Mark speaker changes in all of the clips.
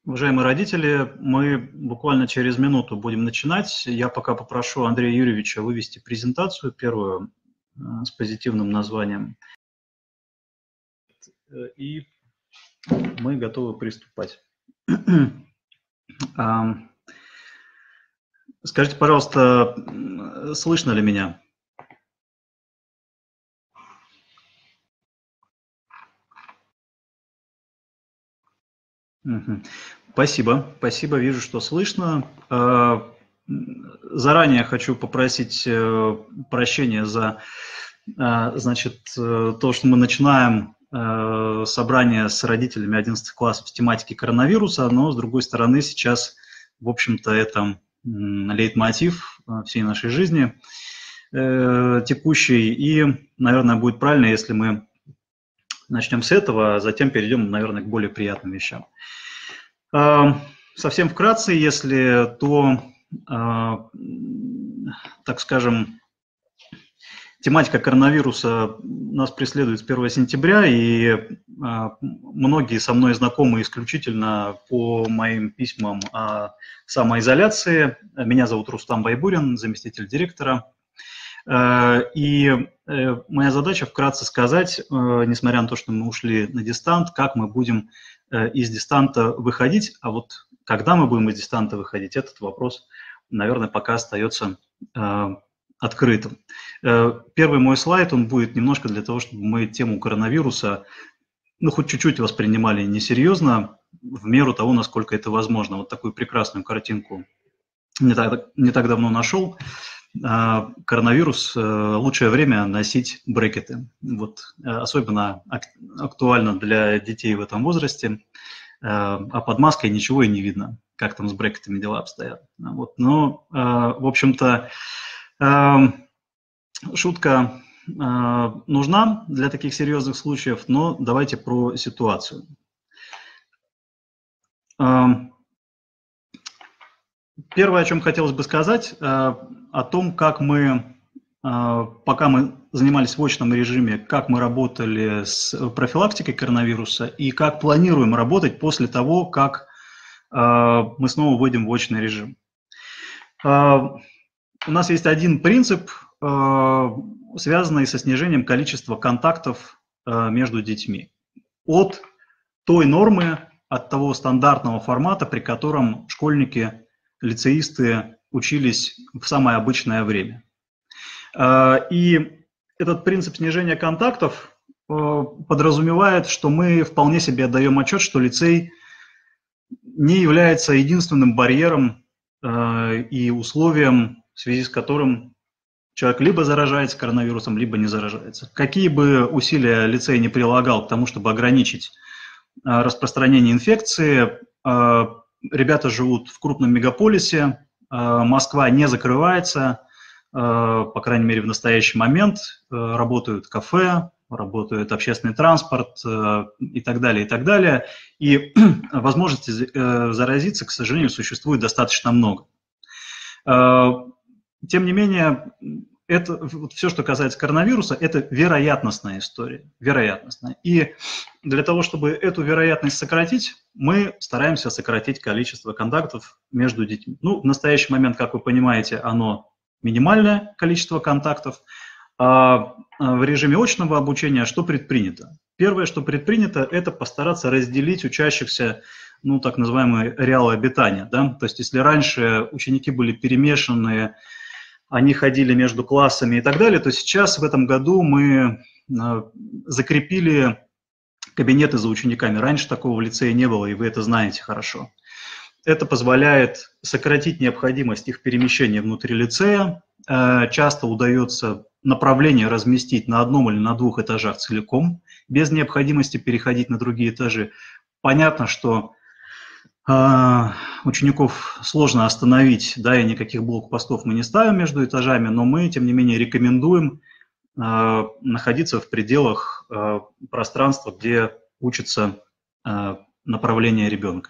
Speaker 1: Уважаемые родители, мы буквально через минуту будем начинать. Я пока попрошу Андрея Юрьевича вывести презентацию первую с позитивным названием. И мы готовы приступать. Скажите, пожалуйста, слышно ли меня? Спасибо, вижу, что слышно. Заранее хочу попросить прощения за, значит, то, что мы начинаем собрание с родителями 11 классов с тематики коронавируса, но, с другой стороны, сейчас, в общем-то, это лейтмотив всей нашей жизни текущей, и, наверное, будет правильно, если мы начнем с этого, а затем перейдем, наверное, к более приятным вещам. Совсем вкратце, если то, так скажем, тематика коронавируса нас преследует с 1 сентября, и многие со мной знакомы исключительно по моим письмам о самоизоляции. Меня зовут Рустам Байбурин, заместитель директора. И моя задача вкратце сказать, несмотря на то, что мы ушли на дистант, как мы будем из дистанта выходить, а вот когда мы будем из дистанта выходить, этот вопрос, наверное, пока остается открытым. Первый мой слайд, он будет немножко для того, чтобы мы тему коронавируса, ну, хоть чуть-чуть воспринимали несерьезно, в меру того, насколько это возможно. Вот такую прекрасную картинку не так давно нашел. Коронавирус, лучшее время носить брекеты. Вот, особенно актуально для детей в этом возрасте. А под маской ничего и не видно, как там с брекетами дела обстоят. Вот. Но, в общем-то, шутка нужна для таких серьезных случаев, но давайте про ситуацию. Первое, о чем хотелось бы сказать, о том, как мы, пока мы занимались в очном режиме, как мы работали с профилактикой коронавируса и как планируем работать после того, как мы снова выйдем в очный режим. У нас есть один принцип, связанный со снижением количества контактов между детьми. От той нормы, от того стандартного формата, при котором школьники, лицеисты учились в самое обычное время. И этот принцип снижения контактов подразумевает, что мы вполне себе отдаем отчет, что лицей не является единственным барьером и условием, в связи с которым человек либо заражается коронавирусом, либо не заражается. Какие бы усилия лицей не прилагал к тому, чтобы ограничить распространение инфекции, ребята живут в крупном мегаполисе, Москва не закрывается, по крайней мере, в настоящий момент. Работают кафе, работает общественный транспорт и так далее, и так далее. И возможности заразиться, к сожалению, существует достаточно много. Тем не менее, это, вот все, что касается коронавируса, это вероятностная история, вероятностная. И для того, чтобы эту вероятность сократить, мы стараемся сократить количество контактов между детьми. Ну, в настоящий момент, как вы понимаете, оно минимальное количество контактов. А в режиме очного обучения что предпринято? Первое, что предпринято, это постараться разделить учащихся, ну, так называемые реалы обитания. Да? То есть, если раньше ученики были перемешанные, они ходили между классами и так далее, то сейчас в этом году мы закрепили кабинеты за учениками. Раньше такого в лицее не было, и вы это знаете хорошо. Это позволяет сократить необходимость их перемещения внутри лицея. Часто удается направление разместить на одном или на двух этажах целиком, без необходимости переходить на другие этажи. Понятно, что учеников сложно остановить, да, и никаких блокпостов мы не ставим между этажами, но мы, тем не менее, рекомендуем находиться в пределах пространства, где учится направление ребенка.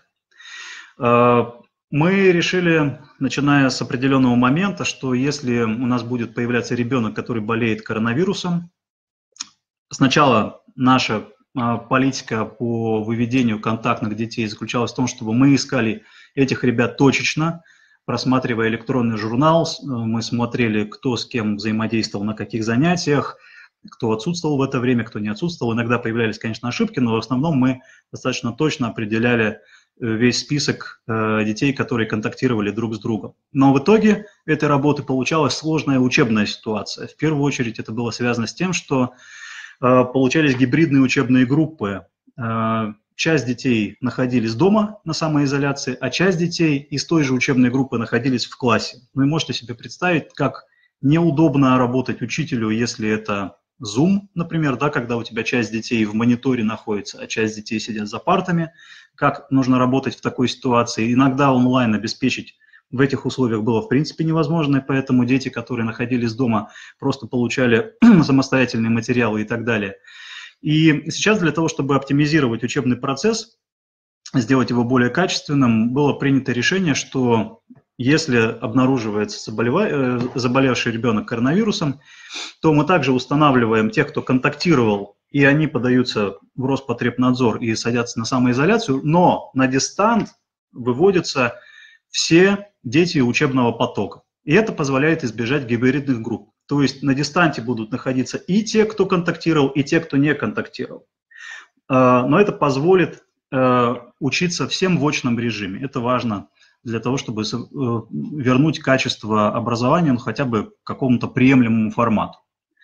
Speaker 1: Мы решили, начиная с определенного момента, что если у нас будет появляться ребенок, который болеет коронавирусом, сначала наша политика по выведению контактных детей заключалась в том, чтобы мы искали этих ребят точечно, просматривая электронный журнал, мы смотрели, кто с кем взаимодействовал на каких занятиях, кто отсутствовал в это время, кто не отсутствовал. Иногда появлялись, конечно, ошибки, но в основном мы достаточно точно определяли весь список детей, которые контактировали друг с другом. Но в итоге этой работы получалась сложная учебная ситуация. В первую очередь это было связано с тем, что получались гибридные учебные группы. Часть детей находились дома на самоизоляции, а часть детей из той же учебной группы находились в классе. Вы можете себе представить, как неудобно работать учителю, если это Zoom, например, да, когда у тебя часть детей в мониторе находится, а часть детей сидят за партами. Как нужно работать в такой ситуации? Иногда онлайн обеспечить в этих условиях было в принципе невозможно, и поэтому дети, которые находились дома, просто получали самостоятельные материалы и так далее. И сейчас для того, чтобы оптимизировать учебный процесс, сделать его более качественным, было принято решение, что если обнаруживается заболевший ребенок коронавирусом, то мы также устанавливаем тех, кто контактировал, и они подаются в Роспотребнадзор и садятся на самоизоляцию, но на дистант выводятся все дети учебного потока. И это позволяет избежать гибридных групп. То есть на дистанте будут находиться и те, кто контактировал, и те, кто не контактировал. Но это позволит учиться всем в очном режиме. Это важно для того, чтобы вернуть качество образования, ну, хотя бы к какому-то приемлемому формату.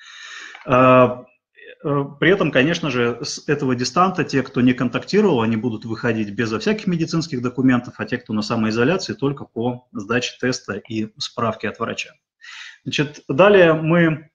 Speaker 1: При этом, конечно же, с этого дистанта те, кто не контактировал, они будут выходить безо всяких медицинских документов, а те, кто на самоизоляции, только по сдаче теста и справки от врача. Значит, далее мы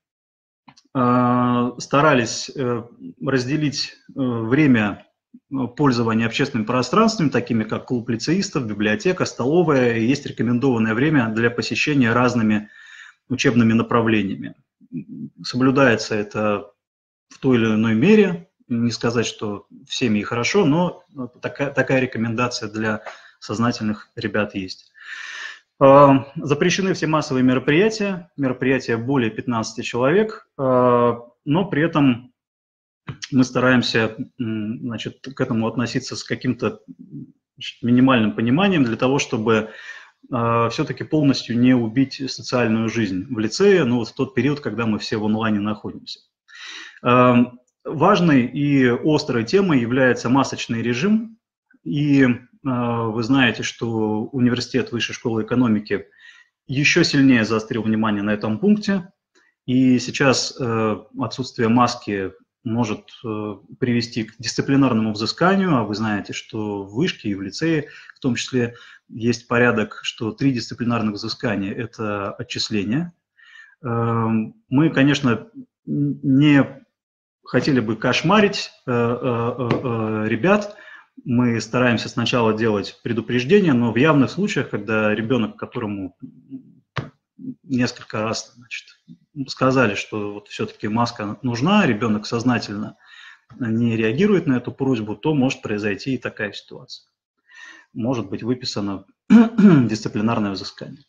Speaker 1: старались разделить время пользования общественными пространствами, такими как клуб лицеистов, библиотека, столовая. И есть рекомендованное время для посещения разными учебными направлениями. Соблюдается это в той или иной мере, не сказать, что всеми и хорошо, но такая рекомендация для сознательных ребят есть. Запрещены все массовые мероприятия более 15 человек, но при этом мы стараемся, значит, к этому относиться с каким-то минимальным пониманием для того, чтобы все-таки полностью не убить социальную жизнь в лицее, ну вот в тот период, когда мы все в онлайне находимся. Важной и острой темой является масочный режим, и вы знаете, что Университет Высшей школы экономики еще сильнее заострил внимание на этом пункте, и сейчас отсутствие маски может привести к дисциплинарному взысканию, а вы знаете, что в вышке и в лицее в том числе есть порядок, что 3 дисциплинарных взыскания – это отчисления. Мы, конечно, не хотели бы кошмарить ребят, мы стараемся сначала делать предупреждения, но в явных случаях, когда ребенок, которому несколько раз, значит, сказали, что вот все-таки маска нужна, ребенок сознательно не реагирует на эту просьбу, то может произойти и такая ситуация. Может быть выписано дисциплинарное взыскание.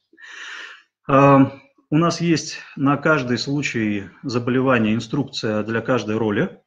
Speaker 1: У нас есть на каждый случай заболевания инструкция для каждой роли.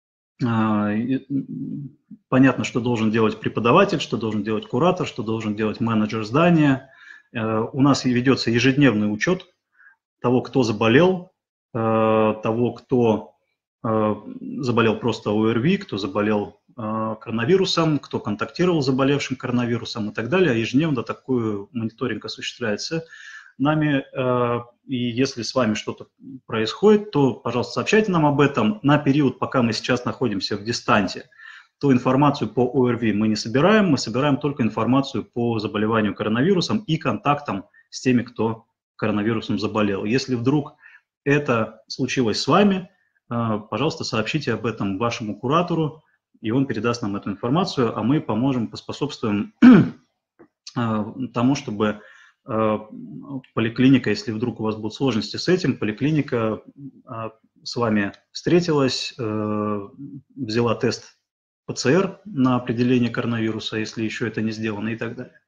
Speaker 1: Понятно, что должен делать преподаватель, что должен делать куратор, что должен делать менеджер здания. У нас ведется ежедневный учет того, кто заболел, того, кто заболел просто ОРВИ, кто заболел коронавирусом, кто контактировал с заболевшим коронавирусом и так далее. Ежедневно такой мониторинг осуществляется нами, и если с вами что-то происходит, то, пожалуйста, сообщайте нам об этом. На период, пока мы сейчас находимся в дистанте, то информацию по ОРВИ мы не собираем, мы собираем только информацию по заболеванию коронавирусом и контактам с теми, кто коронавирусом заболел. Если вдруг это случилось с вами, пожалуйста, сообщите об этом вашему куратору, и он передаст нам эту информацию, а мы поможем, поспособствуем тому, чтобы поликлиника, если вдруг у вас будут сложности с этим, поликлиника с вами встретилась, взяла тест ПЦР на определение коронавируса, если еще это не сделано, и так далее.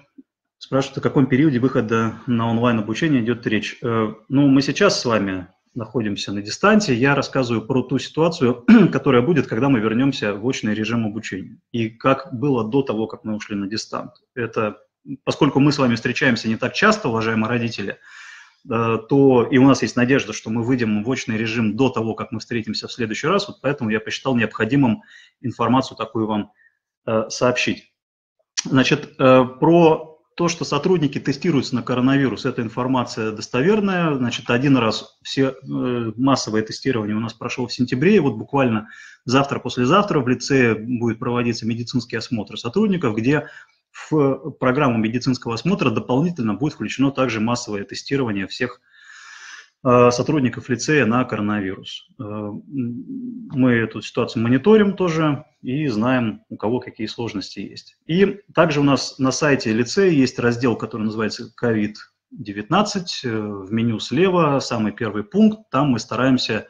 Speaker 1: Спрашивают, о каком периоде выхода на онлайн-обучение идет речь. Ну, мы сейчас с вами находимся на дистанте, я рассказываю про ту ситуацию, которая будет, когда мы вернемся в очный режим обучения. И как было до того, как мы ушли на дистант. Это, поскольку мы с вами встречаемся не так часто, уважаемые родители, то и у нас есть надежда, что мы выйдем в очный режим до того, как мы встретимся в следующий раз, вот поэтому я посчитал необходимым информацию такую вам сообщить. Значит, про то, что сотрудники тестируются на коронавирус, эта информация достоверная. Значит, один раз все массовое тестирование у нас прошло в сентябре, и вот буквально завтра-послезавтра в лицее будет проводиться медицинский осмотр сотрудников, где в программу медицинского осмотра дополнительно будет включено также массовое тестирование всех сотрудников лицея на коронавирус. Мы эту ситуацию мониторим тоже и знаем, у кого какие сложности есть. И также у нас на сайте лицея есть раздел, который называется COVID-19. В меню слева самый первый пункт. Там мы стараемся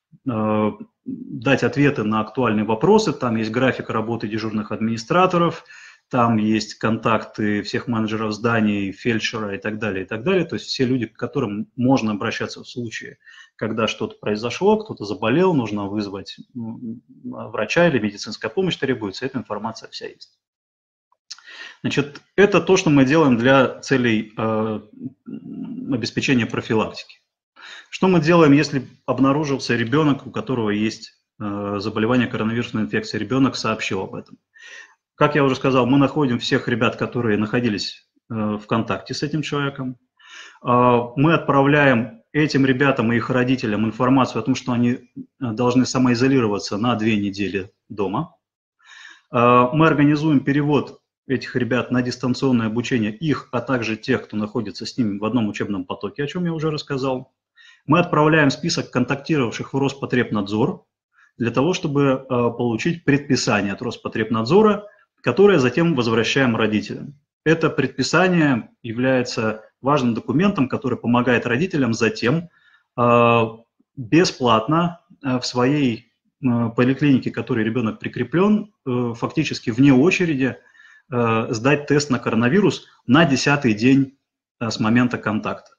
Speaker 1: дать ответы на актуальные вопросы. Там есть график работы дежурных администраторов, там есть контакты всех менеджеров зданий, фельдшера и так далее, и так далее. То есть все люди, к которым можно обращаться в случае, когда что-то произошло, кто-то заболел, нужно вызвать врача или медицинская помощь требуется, эта информация вся есть. Значит, это то, что мы делаем для целей обеспечения профилактики. Что мы делаем, если обнаружился ребенок, у которого есть заболевание коронавирусной инфекцией, ребенок сообщил об этом? Как я уже сказал, мы находим всех ребят, которые находились в контакте с этим человеком. Мы отправляем этим ребятам и их родителям информацию о том, что они должны самоизолироваться на 2 недели дома. Мы организуем перевод этих ребят на дистанционное обучение, их, а также тех, кто находится с ними в одном учебном потоке, о чем я уже рассказал. Мы отправляем список контактировавших в Роспотребнадзор для того, чтобы получить предписание от Роспотребнадзора, которое затем возвращаем родителям. Это предписание является важным документом, который помогает родителям затем бесплатно в своей поликлинике, к которой ребенок прикреплен, фактически вне очереди сдать тест на коронавирус на 10-й день с момента контакта.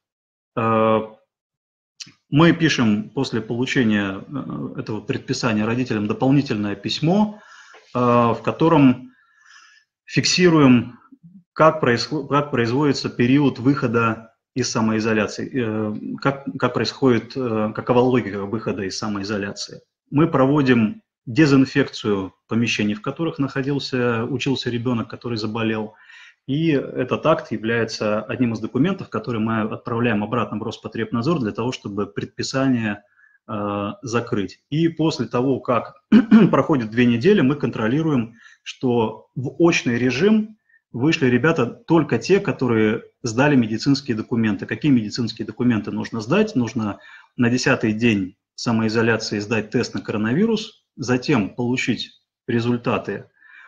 Speaker 1: Мы пишем после получения этого предписания родителям дополнительное письмо, в котором фиксируем, как производится период выхода из самоизоляции, как происходит, какова логика выхода из самоизоляции. Мы проводим дезинфекцию помещений, в которых учился ребенок, который заболел. И этот акт является одним из документов, который мы отправляем обратно в Роспотребнадзор для того, чтобы предписание закрыть. И после того, как проходит 2 недели, мы контролируем, что в очный режим вышли ребята только те, которые сдали медицинские документы. Какие медицинские документы нужно сдать? Нужно на 10-й день самоизоляции сдать тест на коронавирус, затем получить результаты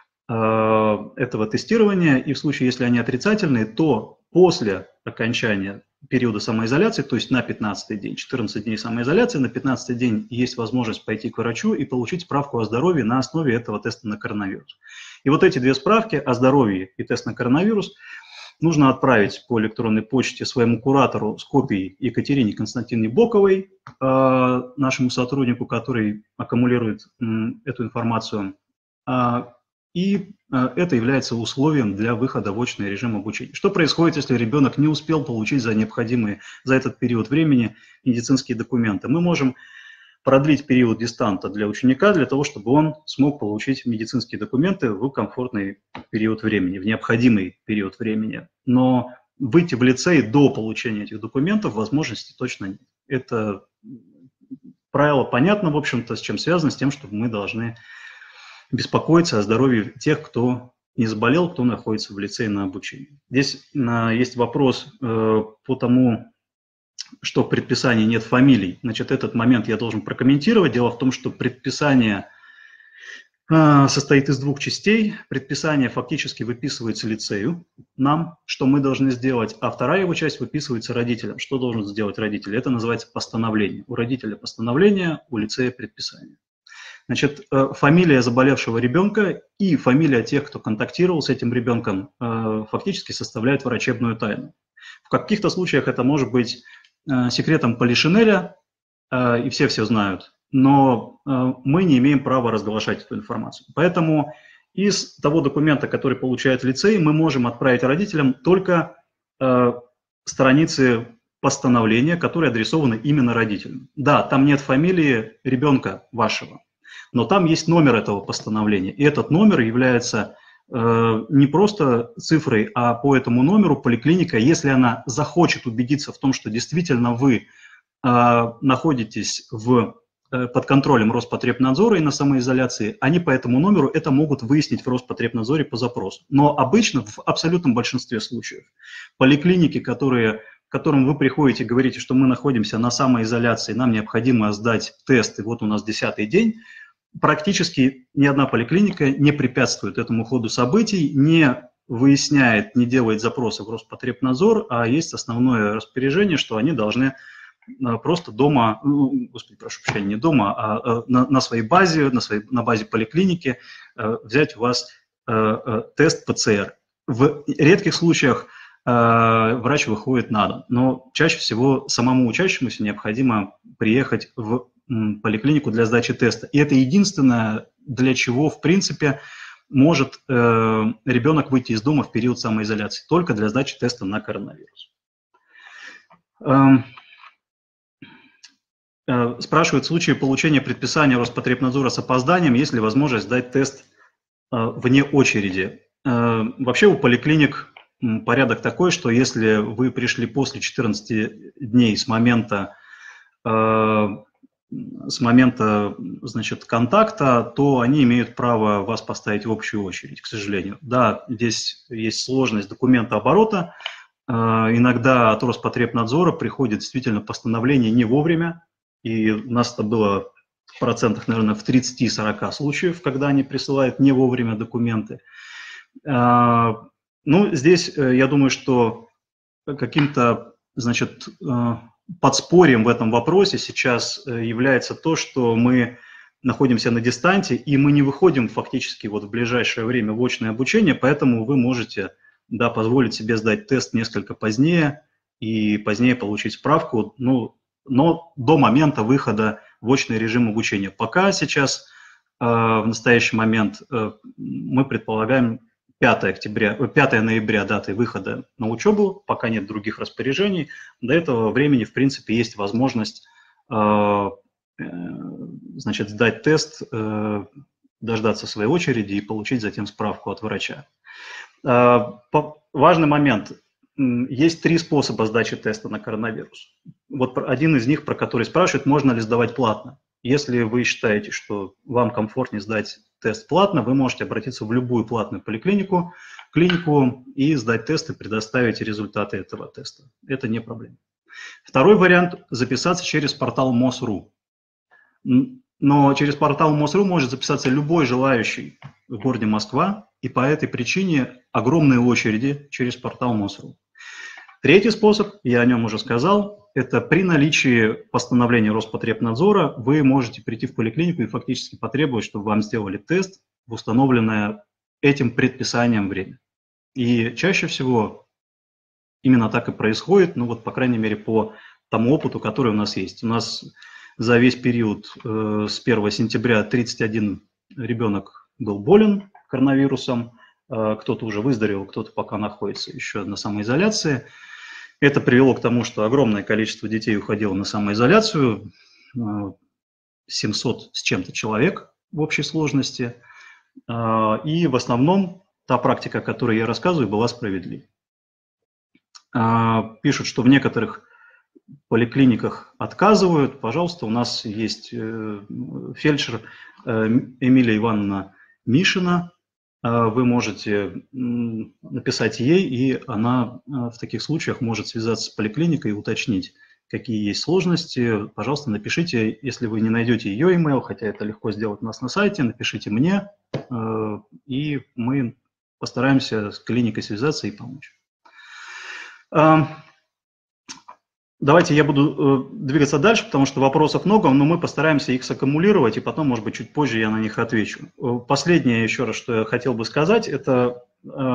Speaker 1: этого тестирования, и в случае, если они отрицательные, то после окончания периода самоизоляции, то есть на 15-й день, 14 дней самоизоляции, на 15-й день есть возможность пойти к врачу и получить справку о здоровье на основе этого теста на коронавирус. И вот эти 2 справки о здоровье и тест на коронавирус нужно отправить по электронной почте своему куратору с копией Екатерине Константиновне Боковой, нашему сотруднику, который аккумулирует эту информацию. И это является условием для выхода в очный режим обучения. Что происходит, если ребенок не успел получить за необходимые за этот период времени медицинские документы? Мы можем продлить период дистанта для ученика для того, чтобы он смог получить медицинские документы в комфортный период времени, в необходимый период времени. Но выйти в лицей до получения этих документов возможности точно нет. Это правило понятно, в общем-то, с чем связано, с тем, что мы должны беспокоиться о здоровье тех, кто не заболел, кто находится в лицее на обучении. Здесь есть вопрос по тому, что в предписании нет фамилий. Значит, этот момент я должен прокомментировать. Дело в том, что предписание состоит из 2 частей. Предписание фактически выписывается лицею, нам, что мы должны сделать, а вторая его часть выписывается родителям. Что должен сделать родитель? Это называется постановление. У родителя постановление, у лицея предписание. Значит, фамилия заболевшего ребенка и фамилия тех, кто контактировал с этим ребенком, фактически составляют врачебную тайну. В каких-то случаях это может быть секретом полишинеля, и все знают, но мы не имеем права разглашать эту информацию. Поэтому из того документа, который получает лицей, мы можем отправить родителям только страницы постановления, которые адресованы именно родителям. Да, там нет фамилии ребенка вашего, но там есть номер этого постановления, и этот номер является не просто цифрой, а по этому номеру поликлиника, если она захочет убедиться в том, что действительно вы находитесь под контролем Роспотребнадзора и на самоизоляции, они по этому номеру это могут выяснить в Роспотребнадзоре по запросу. Но обычно, в абсолютном большинстве случаев, поликлиники, к которым вы приходите и говорите, что мы находимся на самоизоляции, нам необходимо сдать тест, и вот у нас 10-й день, практически ни одна поликлиника не препятствует этому ходу событий, не выясняет, не делает запросы в Роспотребнадзор, а есть основное распоряжение, что они должны просто дома, господи, прошу прощения, не дома, а на своей базе, на базе поликлиники взять у вас тест ПЦР. В редких случаях врач выходит на дом, но чаще всего самому учащемуся необходимо приехать в поликлинику для сдачи теста. И это единственное, для чего, в принципе, может ребенок выйти из дома в период самоизоляции, только для сдачи теста на коронавирус. Спрашивают, в случае получения предписания Роспотребнадзора с опозданием, есть ли возможность сдать тест вне очереди. Вообще у поликлиник порядок такой, что если вы пришли после 14 дней с момента значит, контакта, то они имеют право вас поставить в общую очередь, к сожалению. Да, здесь есть сложность документооборота. Иногда от Роспотребнадзора приходит действительно постановление не вовремя, и у нас это было в процентах, наверное, в 30-40 случаев, когда они присылают не вовремя документы. Ну, здесь, я думаю, что каким-то, значит, подспорьем в этом вопросе сейчас является то, что мы находимся на дистанте, и мы не выходим фактически вот в ближайшее время в очное обучение, поэтому вы можете, да, позволить себе сдать тест несколько позднее и позднее получить справку, ну, но до момента выхода в очный режим обучения. Пока сейчас, в настоящий момент, мы предполагаем 5 ноября датой выхода на учебу, пока нет других распоряжений. До этого времени, в принципе, есть возможность, значит, сдать тест, дождаться своей очереди и получить затем справку от врача. Важный момент. Есть 3 способа сдачи теста на коронавирус. Вот один из них, про который спрашивают, можно ли сдавать платно. Если вы считаете, что вам комфортнее сдать тест платно, вы можете обратиться в любую платную клинику и сдать тест и предоставить результаты этого теста. Это не проблема. Второй вариант – записаться через портал МОС.ру. Но через портал МОС.ру может записаться любой желающий в городе Москва, и по этой причине огромные очереди через портал МОС.ру. Третий способ, я о нем уже сказал, это при наличии постановления Роспотребнадзора вы можете прийти в поликлинику и фактически потребовать, чтобы вам сделали тест в установленное этим предписанием время. И чаще всего именно так и происходит, ну вот, по крайней мере, по тому опыту, который у нас есть. У нас за весь период с 1 сентября 31 ребенок был болен коронавирусом, кто-то уже выздоровел, кто-то пока находится еще на самоизоляции. Это привело к тому, что огромное количество детей уходило на самоизоляцию, 700 с чем-то человек в общей сложности. И в основном та практика, о которой я рассказываю, была справедлива. Пишут, что в некоторых поликлиниках отказывают. Пожалуйста, у нас есть фельдшер Эмилия Ивановна Мишина. Вы можете написать ей, и она в таких случаях может связаться с поликлиникой и уточнить, какие есть сложности. Пожалуйста, напишите, если вы не найдете ее email, хотя это легко сделать у нас на сайте, напишите мне, и мы постараемся с клиникой связаться и помочь. Давайте я буду двигаться дальше, потому что вопросов много, но мы постараемся их саккумулировать, и потом, может быть, чуть позже я на них отвечу. Последнее еще раз, что я хотел бы сказать, это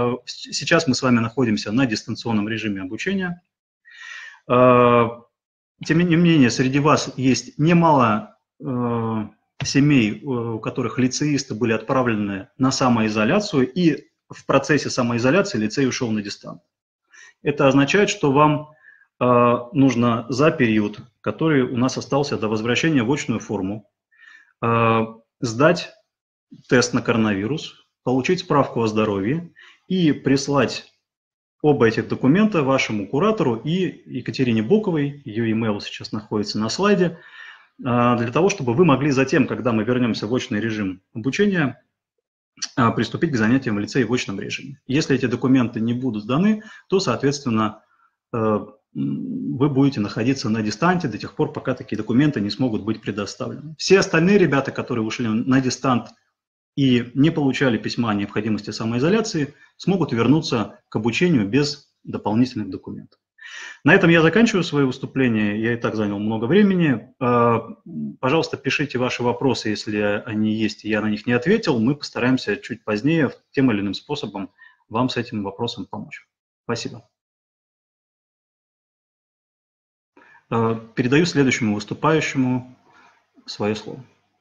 Speaker 1: сейчас мы с вами находимся на дистанционном режиме обучения. тем не менее, среди вас есть немало семей, у которых лицеисты были отправлены на самоизоляцию, и в процессе самоизоляции лицей ушел на дистант. Это означает, что вам нужно за период, который у нас остался до возвращения в очную форму, сдать тест на коронавирус, получить справку о здоровье и прислать оба этих документа вашему куратору и Екатерине Боковой, ее имейл сейчас находится на слайде, для того, чтобы вы могли затем, когда мы вернемся в очный режим обучения, приступить к занятиям в лицее в очном режиме. Если эти документы не будут сданы, то, соответственно, вы будете находиться на дистанте до тех пор, пока такие документы не смогут быть предоставлены. Все остальные ребята, которые ушли на дистант и не получали письма о необходимости самоизоляции, смогут вернуться к обучению без дополнительных документов. На этом я заканчиваю свое выступление, я и так занял много времени. Пожалуйста, пишите ваши вопросы, если они есть, и я на них не ответил. Мы постараемся чуть позднее тем или иным способом вам с этим вопросом помочь. Спасибо. Передаю следующему выступающему свое слово.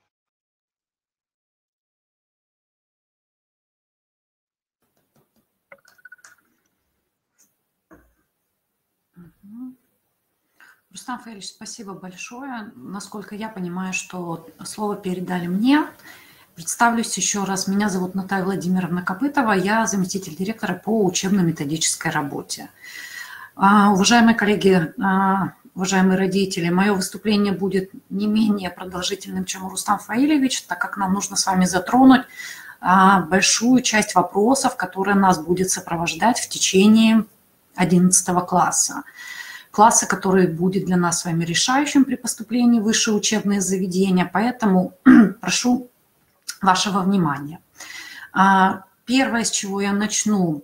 Speaker 2: Рустам Фаильевич, спасибо большое. Насколько я понимаю, что слово передали мне. Представлюсь еще раз. Меня зовут Наталья Владимировна Копытова. Я заместитель директора по учебно-методической работе. Уважаемые коллеги, уважаемые родители, мое выступление будет не менее продолжительным, чем у Рустам Фаильевич, так как нам нужно с вами затронуть большую часть вопросов, которые нас будет сопровождать в течение 11 класса. Класса, который будет для нас с вами решающим при поступлении в высшие учебные заведения, поэтому прошу вашего внимания. Первое, с чего я начну,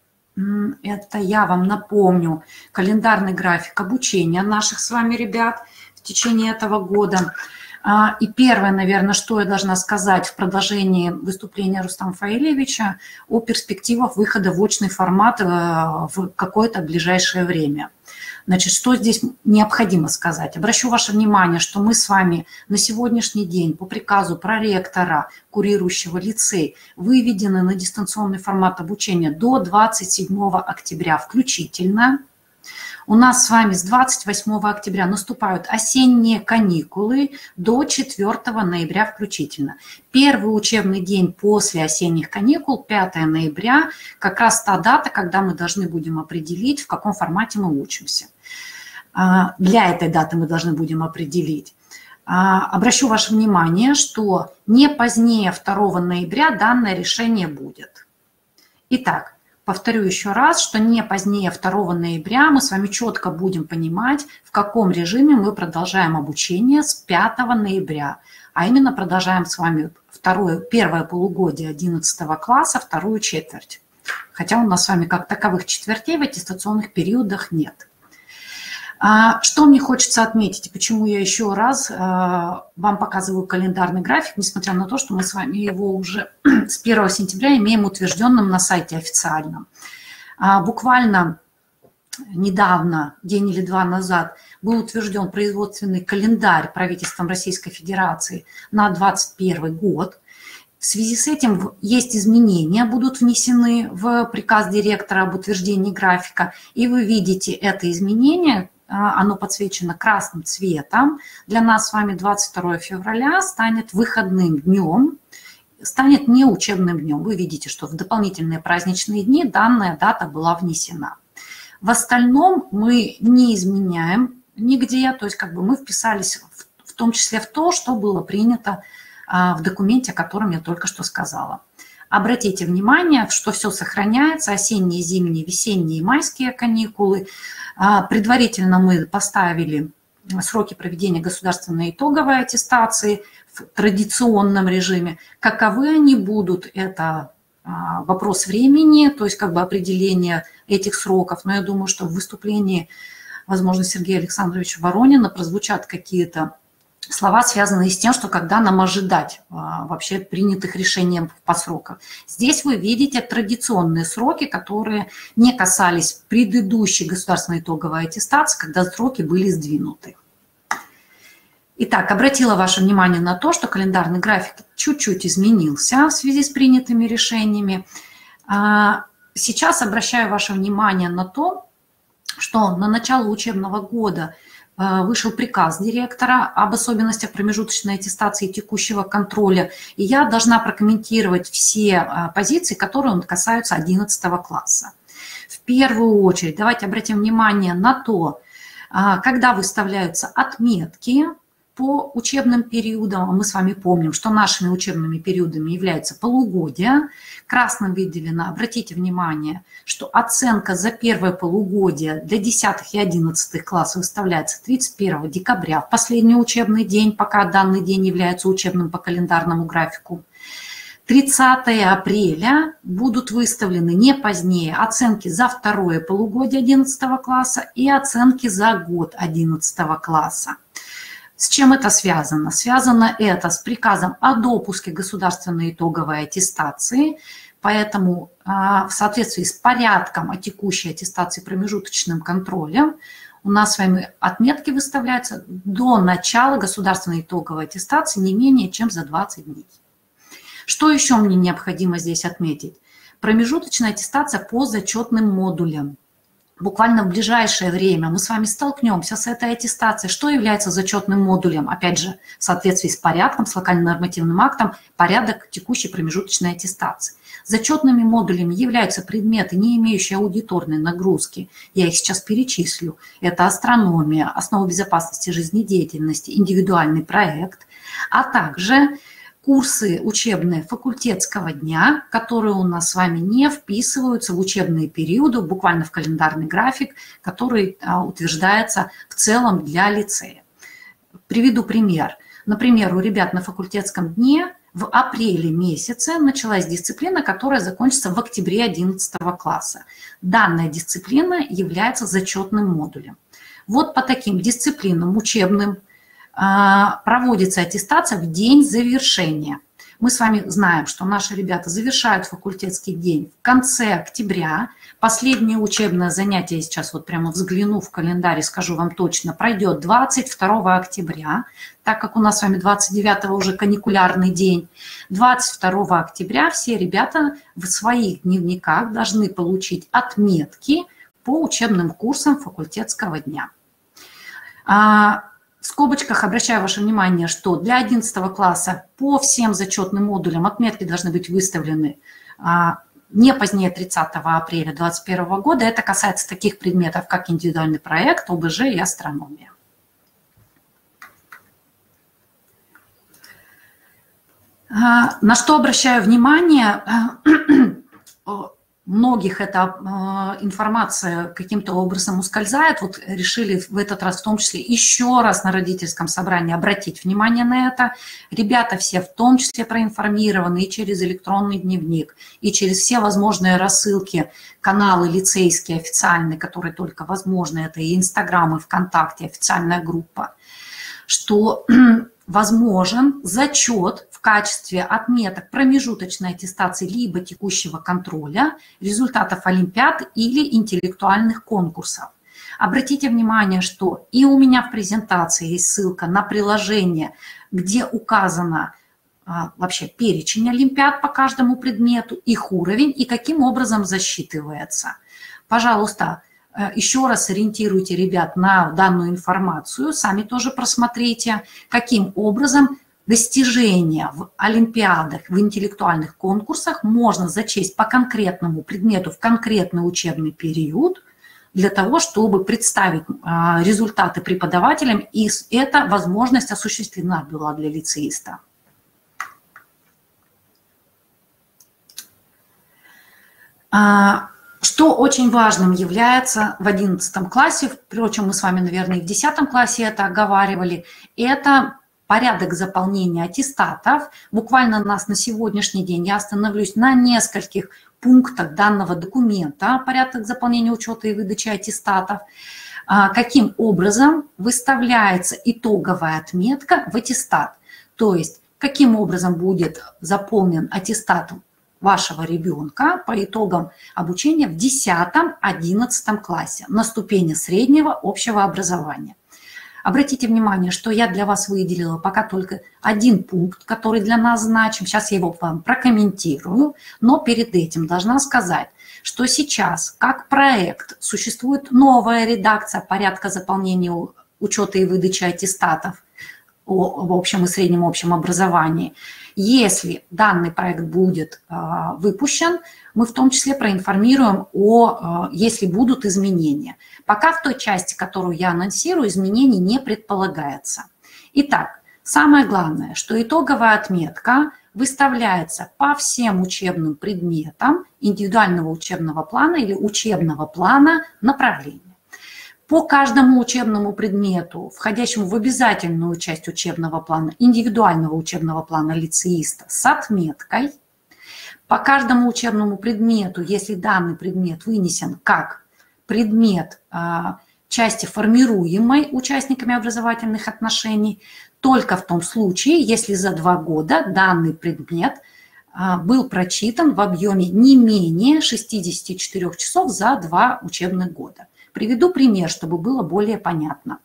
Speaker 2: это я вам напомню календарный график обучения наших с вами ребят в течение этого года. И первое, наверное, что я должна сказать в продолжении выступления Рустама Фаильевича о перспективах выхода в очный формат в какое-то ближайшее время. Значит, что здесь необходимо сказать? Обращу ваше внимание, что мы с вами на сегодняшний день по приказу проректора, курирующего лицей, выведены на дистанционный формат обучения до 27 октября включительно. У нас с вами с 28 октября наступают осенние каникулы до 4 ноября включительно. Первый учебный день после осенних каникул, 5 ноября, как раз та дата, когда мы должны будем определить, в каком формате мы учимся. Для этой даты мы должны будем определить. Обращу ваше внимание, что не позднее 2 ноября данное решение будет. Итак, повторю еще раз, что не позднее 2 ноября мы с вами четко будем понимать, в каком режиме мы продолжаем обучение с 5 ноября. А именно продолжаем с вами первое полугодие 11 класса, вторую четверть. Хотя у нас с вами как таковых четвертей в аттестационных периодах нет. Что мне хочется отметить, и почему я еще раз вам показываю календарный график, несмотря на то, что мы с вами его уже с 1 сентября имеем утвержденным на сайте официальном. Буквально недавно, день или два назад, был утвержден производственный календарь правительством Российской Федерации на 2021 год. В связи с этим есть изменения, будут внесены в приказ директора об утверждении графика, и вы видите это изменение. Оно подсвечено красным цветом. Для нас с вами 22 февраля станет выходным днем, станет неучебным днем. Вы видите, что в дополнительные праздничные дни данная дата была внесена. В остальном мы не изменяем нигде, то есть как бы мы вписались в том числе в то, что было принято в документе, о котором я только что сказала. Обратите внимание, что все сохраняется, осенние, зимние, весенние и майские каникулы. Предварительно мы поставили сроки проведения государственной итоговой аттестации в традиционном режиме. Каковы они будут, это вопрос времени, то есть как бы определение этих сроков. Но я думаю, что в выступлении, возможно, Сергея Александровича Воронина прозвучат какие-то слова, связанные с тем, что когда нам ожидать вообще принятых решений по срокам. Здесь вы видите традиционные сроки, которые не касались предыдущей государственной итоговой аттестации, когда сроки были сдвинуты. Итак, обратила ваше внимание на то, что календарный график чуть-чуть изменился в связи с принятыми решениями. Сейчас обращаю ваше внимание на то, что на начало учебного года вышел приказ директора об особенностях промежуточной аттестации и текущего контроля, и я должна прокомментировать все позиции, которые касаются 11 класса. В первую очередь давайте обратим внимание на то, когда выставляются отметки по учебным периодам. Мы с вами помним, что нашими учебными периодами являются полугодия. Красным выделено, обратите внимание, что оценка за первое полугодие для 10 и 11 классов выставляется 31 декабря, в последний учебный день, пока данный день является учебным по календарному графику. 30 апреля будут выставлены не позднее оценки за второе полугодие 11 класса и оценки за год 11 класса. С чем это связано? Связано это с приказом о допуске государственной итоговой аттестации, поэтому в соответствии с порядком о текущей аттестации промежуточным контролем у нас с вами отметки выставляются до начала государственной итоговой аттестации не менее чем за 20 дней. Что еще мне необходимо здесь отметить? Промежуточная аттестация по зачетным модулям. Буквально в ближайшее время мы с вами столкнемся с этой аттестацией. Что является зачетным модулем? Опять же, в соответствии с порядком, с локальным нормативным актом, порядок текущей промежуточной аттестации. Зачетными модулями являются предметы, не имеющие аудиторной нагрузки. Я их сейчас перечислю. Это астрономия, основы безопасности жизнедеятельности, индивидуальный проект, а также курсы учебные факультетского дня, которые у нас с вами не вписываются в учебные периоды, буквально в календарный график, который утверждается в целом для лицея. Приведу пример. Например, у ребят на факультетском дне в апреле месяце началась дисциплина, которая закончится в октябре 11 класса. Данная дисциплина является зачетным модулем. Вот по таким дисциплинам учебным проводится аттестация в день завершения. Мы с вами знаем, что наши ребята завершают факультетский день в конце октября. Последнее учебное занятие, я сейчас вот прямо взгляну в календарь и скажу вам точно, пройдет 22 октября, так как у нас с вами 29 уже каникулярный день. 22 октября все ребята в своих дневниках должны получить отметки по учебным курсам факультетского дня. В скобочках обращаю ваше внимание, что для 11 класса по всем зачетным модулям отметки должны быть выставлены не позднее 30 апреля 2021 года. Это касается таких предметов, как индивидуальный проект, ОБЖ и астрономия. На что обращаю внимание, многих эта информация каким-то образом ускользает. Вот решили в этот раз в том числе еще раз на родительском собрании обратить внимание на это. Ребята все в том числе проинформированы и через электронный дневник, и через все возможные рассылки, каналы лицейские официальные, которые только возможны. Это и Инстаграм, и ВКонтакте, официальная группа, что возможен зачет в качестве отметок промежуточной аттестации либо текущего контроля, результатов олимпиад или интеллектуальных конкурсов. Обратите внимание, что и у меня в презентации есть ссылка на приложение, где указано вообще перечень олимпиад по каждому предмету, их уровень и каким образом засчитывается. Пожалуйста, еще раз ориентируйте ребят на данную информацию, сами тоже просмотрите, каким образом достижения в олимпиадах, в интеллектуальных конкурсах можно зачесть по конкретному предмету в конкретный учебный период для того, чтобы представить результаты преподавателям, и эта возможность осуществлена была для лицеиста. Что очень важным является в 11 классе, впрочем, мы с вами, наверное, и в 10 классе это оговаривали, это порядок заполнения аттестатов. Буквально нас на сегодняшний день я остановлюсь на нескольких пунктах данного документа, порядок заполнения учета и выдачи аттестатов. каким образом выставляется итоговая отметка в аттестат. То есть, каким образом будет заполнен аттестат вашего ребенка по итогам обучения в 10-11 классе на ступени среднего общего образования. Обратите внимание, что я для вас выделила пока только один пункт, который для нас значим. Сейчас я его вам прокомментирую, но перед этим должна сказать, что сейчас как проект существует новая редакция порядка заполнения учета и выдачи аттестатов в общем и среднем общем образовании. Если данный проект будет выпущен, мы в том числе проинформируем если будут изменения. Пока в той части, которую я анонсирую, изменений не предполагается. Итак, самое главное, что итоговая отметка выставляется по всем учебным предметам индивидуального учебного плана или учебного плана направления. По каждому учебному предмету, входящему в обязательную часть учебного плана, индивидуального учебного плана лицеиста с отметкой, по каждому учебному предмету, если данный предмет вынесен как предмет части, формируемой участниками образовательных отношений, только в том случае, если за 2 года данный предмет был прочитан в объеме не менее 64 часов за 2 учебных года. Приведу пример, чтобы было более понятно.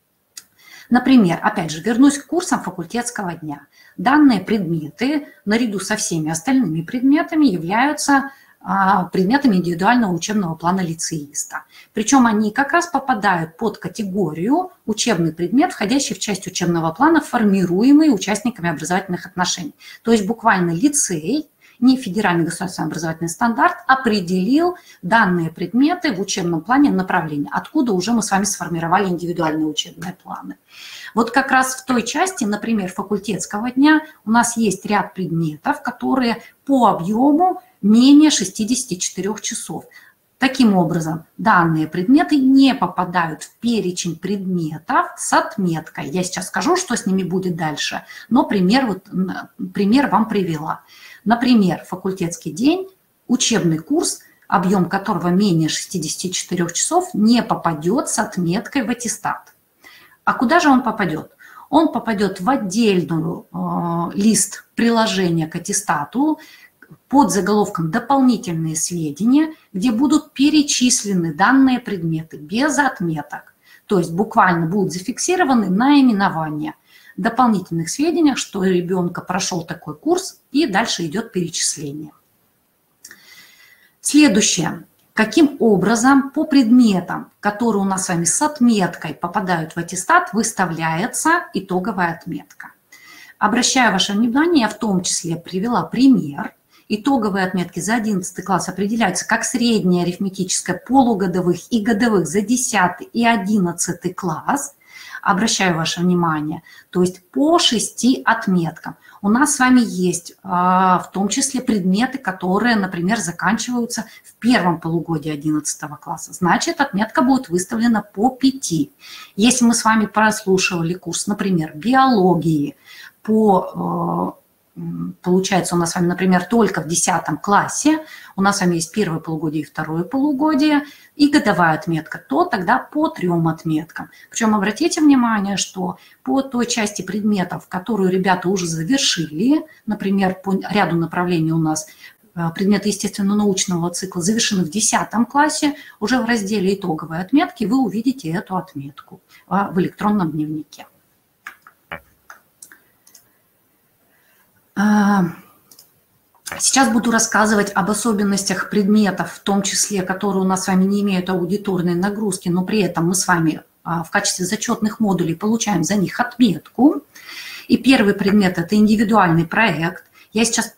Speaker 2: Например, опять же, вернусь к курсам факультетского дня. Данные предметы, наряду со всеми остальными предметами, являются предметами индивидуального учебного плана лицеиста. Причем они как раз попадают под категорию учебный предмет, входящий в часть учебного плана, формируемый участниками образовательных отношений. То есть буквально лицей, не федеральный государственный образовательный стандарт, определил данные предметы в учебном плане направления, откуда уже мы с вами сформировали индивидуальные учебные планы. Вот как раз в той части, например, факультетского дня, у нас есть ряд предметов, которые по объему менее 64 часов. Таким образом, данные предметы не попадают в перечень предметов с отметкой. Я сейчас скажу, что с ними будет дальше, но пример вам привела. Например, факультетский день, учебный курс, объем которого менее 64 часов, не попадет с отметкой в аттестат. А куда же он попадет? Он попадет в отдельный лист приложения к аттестату под заголовком «Дополнительные сведения», где будут перечислены данные предметы без отметок. То есть буквально будут зафиксированы наименования дополнительных сведений, что ребенка прошел такой курс, и дальше идет перечисление. Следующее. Каким образом по предметам, которые у нас с вами с отметкой попадают в аттестат, выставляется итоговая отметка? Обращаю ваше внимание, я в том числе привела пример. Итоговые отметки за 11 класс определяются как среднее арифметическое полугодовых и годовых за 10 и 11 класс. Обращаю ваше внимание, то есть по 6 отметкам. У нас с вами есть в том числе предметы, которые, например, заканчиваются в первом полугодии 11 класса. Значит, отметка будет выставлена по 5. Если мы с вами прослушивали курс, например, биологии получается, у нас с вами, например, только в 10 классе, у нас с вами есть первое полугодие и второе полугодие, и годовая отметка, то тогда по 3 отметкам. Причем обратите внимание, что по той части предметов, которую ребята уже завершили, например, по ряду направлений у нас предметы естественно-научного цикла завершены в 10 классе, уже в разделе «Итоговые отметки» вы увидите эту отметку в электронном дневнике. Сейчас буду рассказывать об особенностях предметов, в том числе, которые у нас с вами не имеют аудиторной нагрузки, но при этом мы с вами в качестве зачетных модулей получаем за них отметку. И первый предмет – это индивидуальный проект. Я сейчас,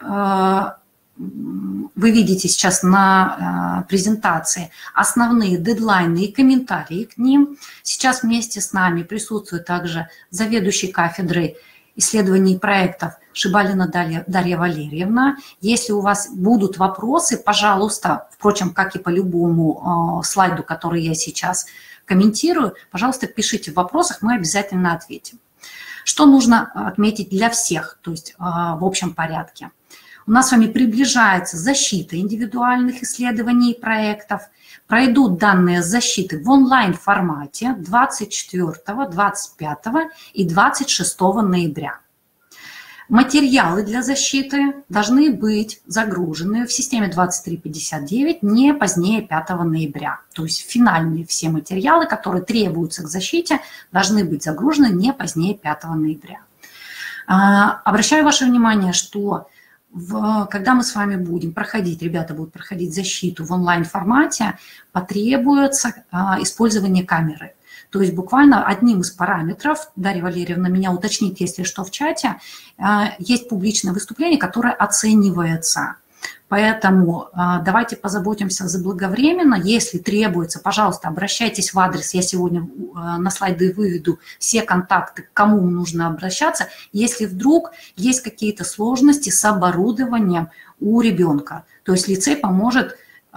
Speaker 2: вы видите сейчас на презентации основные дедлайны и комментарии к ним. Сейчас вместе с нами присутствует также заведующий кафедрой исследований и проектов Шибалина Дарья Валерьевна. Если у вас будут вопросы, пожалуйста, впрочем, как и по любому слайду, который я сейчас комментирую, пожалуйста, пишите в вопросах, мы обязательно ответим. Что нужно отметить для всех, то есть в общем порядке? У нас с вами приближается защита индивидуальных исследований и проектов, пройдут данные защиты в онлайн-формате 24, 25 и 26 ноября. Материалы для защиты должны быть загружены в системе 2359 не позднее 5 ноября. То есть финальные все материалы, которые требуются к защите, должны быть загружены не позднее 5 ноября. Обращаю ваше внимание, что когда мы с вами будем проходить, ребята будут проходить защиту в онлайн-формате, потребуется использование камеры. То есть буквально одним из параметров, Дарья Валерьевна меня уточнит, если что, в чате, есть публичное выступление, которое оценивается. Поэтому давайте позаботимся заблаговременно. Если требуется, пожалуйста, обращайтесь в адрес. Я сегодня на слайды выведу все контакты, к кому нужно обращаться. Если вдруг есть какие-то сложности с оборудованием у ребенка, то есть лицей поможет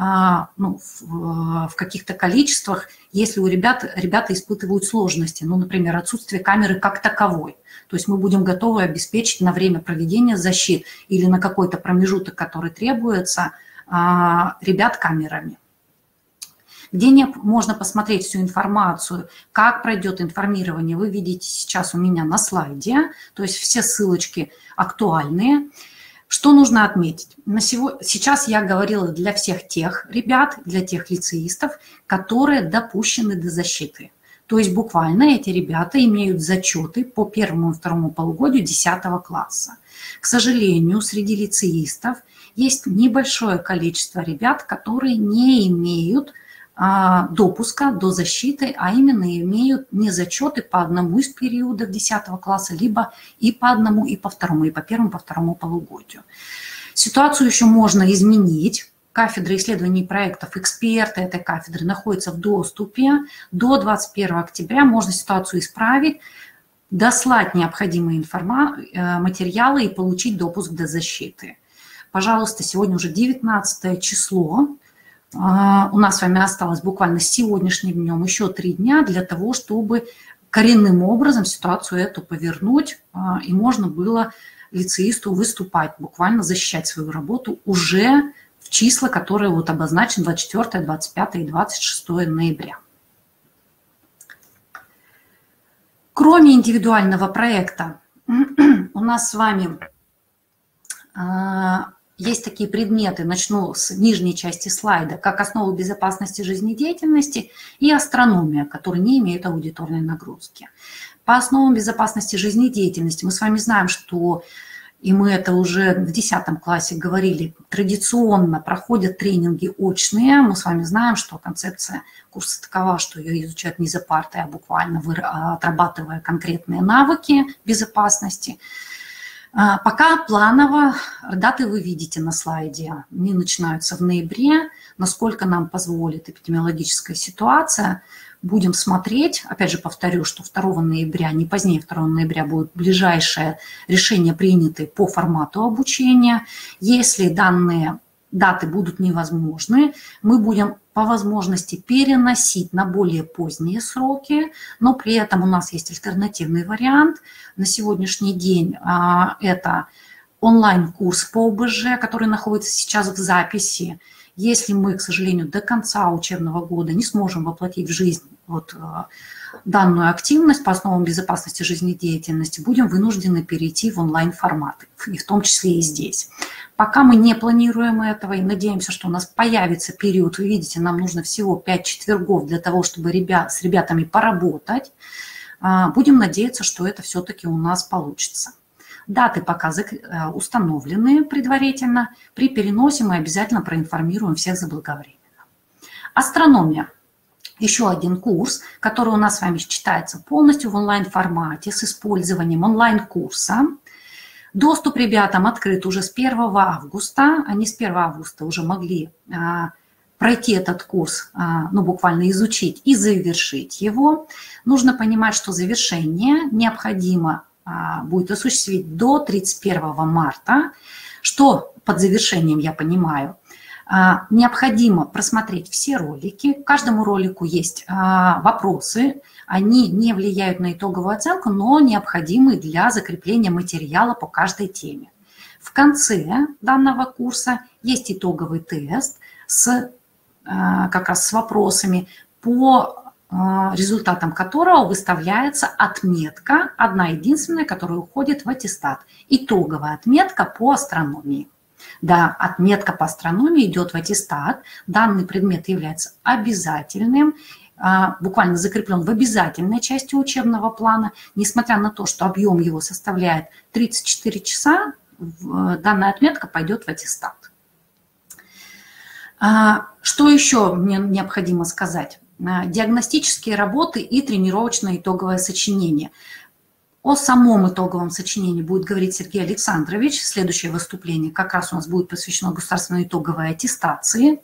Speaker 2: в каких-то количествах, если у ребята испытывают сложности, например, отсутствие камеры как таковой. То есть мы будем готовы обеспечить на время проведения защит или на какой-то промежуток, который требуется, ребят камерами. Где можно посмотреть всю информацию, как пройдет информирование, вы видите сейчас у меня на слайде, то есть все ссылочки актуальные. Что нужно отметить? Сейчас я говорила для всех тех ребят, для тех лицеистов, которые допущены до защиты. То есть буквально эти ребята имеют зачеты по первому и второму полугодию 10 класса. К сожалению, среди лицеистов есть небольшое количество ребят, которые не имеют допуска до защиты, а именно имеют незачеты по одному из периодов 10 класса, либо и по одному, и по второму, и по первому, по второму полугодию. Ситуацию еще можно изменить. Кафедра исследований и проектов, эксперты этой кафедры находятся в доступе. До 21 октября можно ситуацию исправить, дослать необходимые материалы и получить допуск до защиты. Пожалуйста, сегодня уже 19 число. У нас с вами осталось буквально с сегодняшним днем еще 3 дня для того, чтобы коренным образом ситуацию эту повернуть, и можно было лицеисту выступать, буквально защищать свою работу уже в числа, которые вот обозначены 24, 25 и 26 ноября. Кроме индивидуального проекта, у нас с вами есть такие предметы, начну с нижней части слайда, как основы безопасности жизнедеятельности и астрономия, которые не имеют аудиторной нагрузки. По основам безопасности жизнедеятельности мы с вами знаем, что, и мы это уже в 10 классе говорили, традиционно проходят тренинги очные. Мы с вами знаем, что концепция курса такова, что ее изучают не за партой, а буквально отрабатывая конкретные навыки безопасности. Пока планово, даты вы видите на слайде, они начинаются в ноябре, насколько нам позволит эпидемиологическая ситуация. Будем смотреть, опять же повторю, что 2 ноября, не позднее 2 ноября будут ближайшие решения приняты по формату обучения. Если данные даты будут невозможны, мы будем по возможности переносить на более поздние сроки, но при этом у нас есть альтернативный вариант. На сегодняшний день это онлайн-курс по ОБЖ, который находится сейчас в записи. Если мы, к сожалению, до конца учебного года не сможем воплотить в жизнь данную активность по основам безопасности жизнедеятельности, будем вынуждены перейти в онлайн-форматы, и в том числе и здесь. Пока мы не планируем этого и надеемся, что у нас появится период, вы видите, нам нужно всего 5 четвергов для того, чтобы с ребятами поработать. Будем надеяться, что это все-таки у нас получится. Даты пока установлены предварительно. При переносе мы обязательно проинформируем всех заблаговременно. Астрономия. Еще один курс, который у нас с вами читается полностью в онлайн-формате с использованием онлайн-курса. Доступ ребятам открыт уже с 1 августа. Они с 1 августа уже могли пройти этот курс, буквально изучить и завершить его. Нужно понимать, что завершение необходимо будет осуществить до 31 марта. Что под завершением я понимаю? Необходимо просмотреть все ролики. К каждому ролику есть вопросы. Они не влияют на итоговую оценку, но необходимы для закрепления материала по каждой теме. В конце данного курса есть итоговый тест с как раз с вопросами, по результатам которого выставляется отметка, одна единственная, которая уходит в аттестат. Итоговая отметка по астрономии. Да, отметка по астрономии идет в аттестат. Данный предмет является обязательным, буквально закреплен в обязательной части учебного плана. Несмотря на то, что объем его составляет 34 часа, данная отметка пойдет в аттестат. Что еще мне необходимо сказать? Диагностические работы и тренировочное итоговое сочинение. О самом итоговом сочинении будет говорить Сергей Александрович. Следующее выступление как раз у нас будет посвящено государственной итоговой аттестации.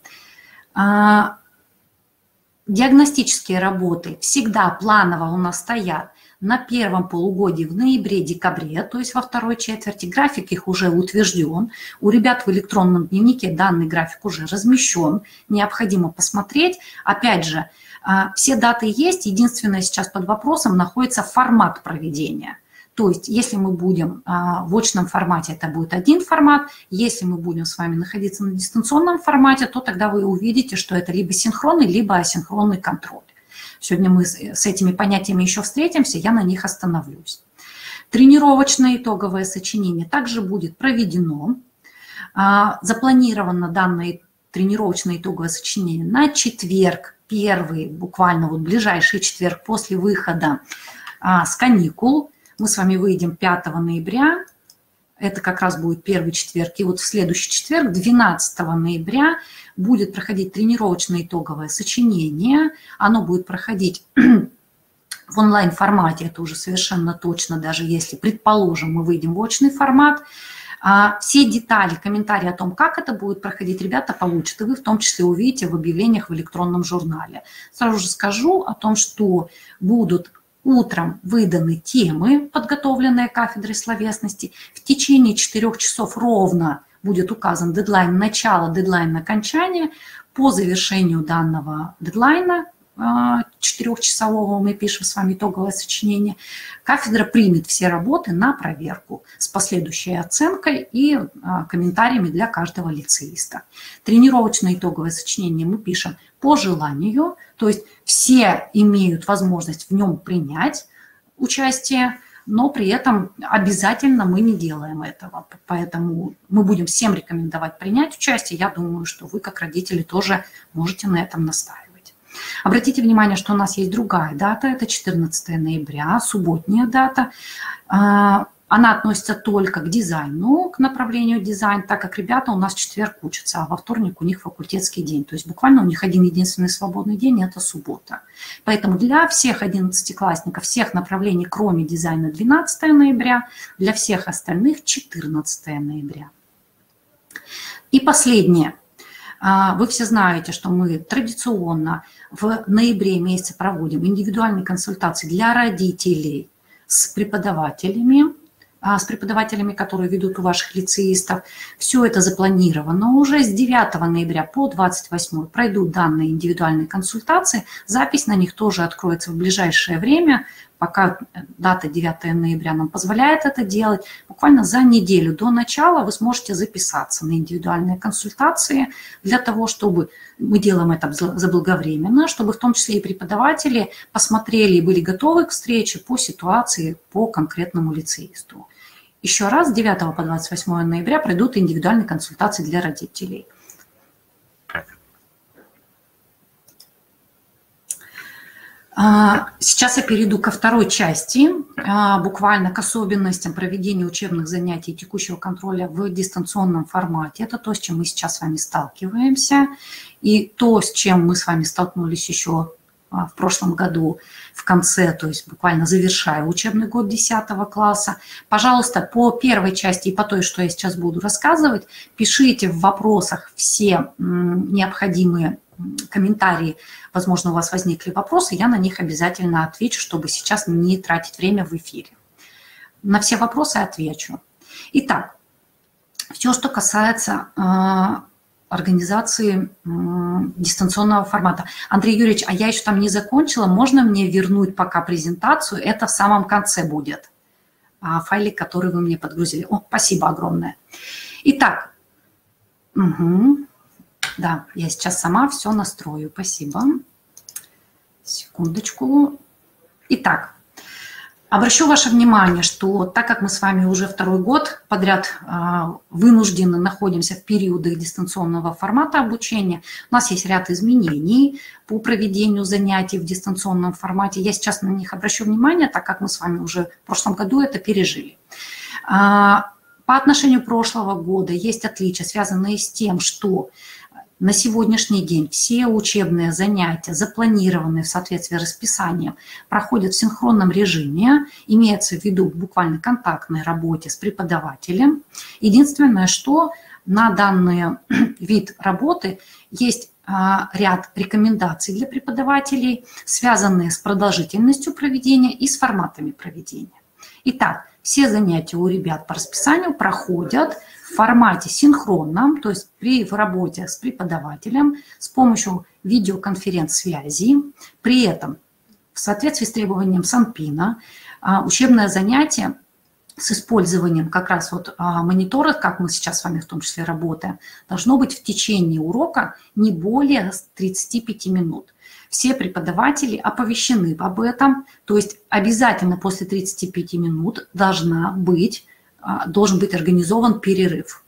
Speaker 2: Диагностические работы всегда планово у нас стоят на первом полугодии в ноябре-декабре, то есть во второй четверти. График их уже утвержден. У ребят в электронном дневнике данный график уже размещен. Необходимо посмотреть. Опять же, все даты есть. Единственное, сейчас под вопросом находится формат проведения. То есть, если мы будем в очном формате, это будет один формат. Если мы будем с вами находиться на дистанционном формате, то тогда вы увидите, что это либо синхронный, либо асинхронный контроль. Сегодня мы с этими понятиями еще встретимся, я на них остановлюсь. Тренировочное итоговое сочинение также будет проведено. Запланировано данное тренировочное итоговое сочинение на четверг, первый, буквально вот ближайший четверг после выхода с каникул. Мы с вами выйдем 5 ноября, это как раз будет первый четверг. И вот в следующий четверг, 12 ноября, будет проходить тренировочное итоговое сочинение. Оно будет проходить в онлайн-формате, это уже совершенно точно, даже если, предположим, мы выйдем в очный формат. Все детали, комментарии о том, как это будет проходить, ребята получат, и вы в том числе увидите в объявлениях в электронном журнале. Сразу же скажу о том, что будут утром выданы темы, подготовленные кафедрой словесности. В течение 4 часов ровно будет указан дедлайн начала, дедлайн окончания. По завершению данного дедлайна 4-часового мы пишем с вами итоговое сочинение. Кафедра примет все работы на проверку с последующей оценкой и комментариями для каждого лицеиста. Тренировочное итоговое сочинение мы пишем по желанию, то есть все имеют возможность в нем принять участие, но при этом обязательно мы не делаем этого. Поэтому мы будем всем рекомендовать принять участие. Я думаю, что вы, как родители, тоже можете на этом настаивать. Обратите внимание, что у нас есть другая дата, это 14 ноября, субботняя дата. Она относится только к дизайну, к направлению дизайн, так как ребята у нас в четверг учатся, а во вторник у них факультетский день. То есть буквально у них один единственный свободный день – это суббота. Поэтому для всех 11-классников, всех направлений, кроме дизайна, 12 ноября, для всех остальных 14 ноября. И последнее. Вы все знаете, что мы традиционно в ноябре месяце проводим индивидуальные консультации для родителей с преподавателями, которые ведут у ваших лицеистов. Все это запланировано уже. С 9 ноября по 28 пройдут данные индивидуальные консультации. Запись на них тоже откроется в ближайшее время, пока дата 9 ноября нам позволяет это делать. Буквально за неделю до начала вы сможете записаться на индивидуальные консультации для того, чтобы мы делаем это заблаговременно, чтобы в том числе и преподаватели посмотрели и были готовы к встрече по ситуации по конкретному лицеисту. Еще раз, с 9 по 28 ноября пройдут индивидуальные консультации для родителей. Сейчас я перейду ко второй части, буквально к особенностям проведения учебных занятий и текущего контроля в дистанционном формате. Это то, с чем мы сейчас с вами сталкиваемся, и то, с чем мы с вами столкнулись еще в прошлом году в конце, то есть буквально завершая учебный год 10 класса. Пожалуйста, по первой части и по той, что я сейчас буду рассказывать, пишите в вопросах все необходимые комментарии. Возможно, у вас возникли вопросы, я на них обязательно отвечу, чтобы сейчас не тратить время в эфире. На все вопросы отвечу. Итак, все, что касается организации дистанционного формата. Андрей Юрьевич, а я еще там не закончила, можно мне вернуть пока презентацию? Это в самом конце будет файлик, который вы мне подгрузили. О, спасибо огромное. Итак, Да, я сейчас сама все настрою. Спасибо. Секундочку. Итак, обращу ваше внимание, что так как мы с вами уже второй год подряд вынуждены находимся в периодах дистанционного формата обучения, у нас есть ряд изменений по проведению занятий в дистанционном формате. Я сейчас на них обращу внимание, так как мы с вами уже в прошлом году это пережили. По отношению прошлого года есть отличия, связанные с тем, что на сегодняшний день все учебные занятия, запланированные в соответствии с расписанием, проходят в синхронном режиме, имеется в виду буквально контактной работе с преподавателем. Единственное, что на данный вид работы есть ряд рекомендаций для преподавателей, связанные с продолжительностью проведения и с форматами проведения. Итак, все занятия у ребят по расписанию проходят в формате синхронном, то есть при работе с преподавателем с помощью видеоконференц-связи. При этом в соответствии с требованием Санпина учебное занятие с использованием как раз вот монитора, как мы сейчас с вами в том числе работаем, должно быть в течение урока не более 35 минут. Все преподаватели оповещены об этом, то есть обязательно после 35 минут должен быть организован перерыв.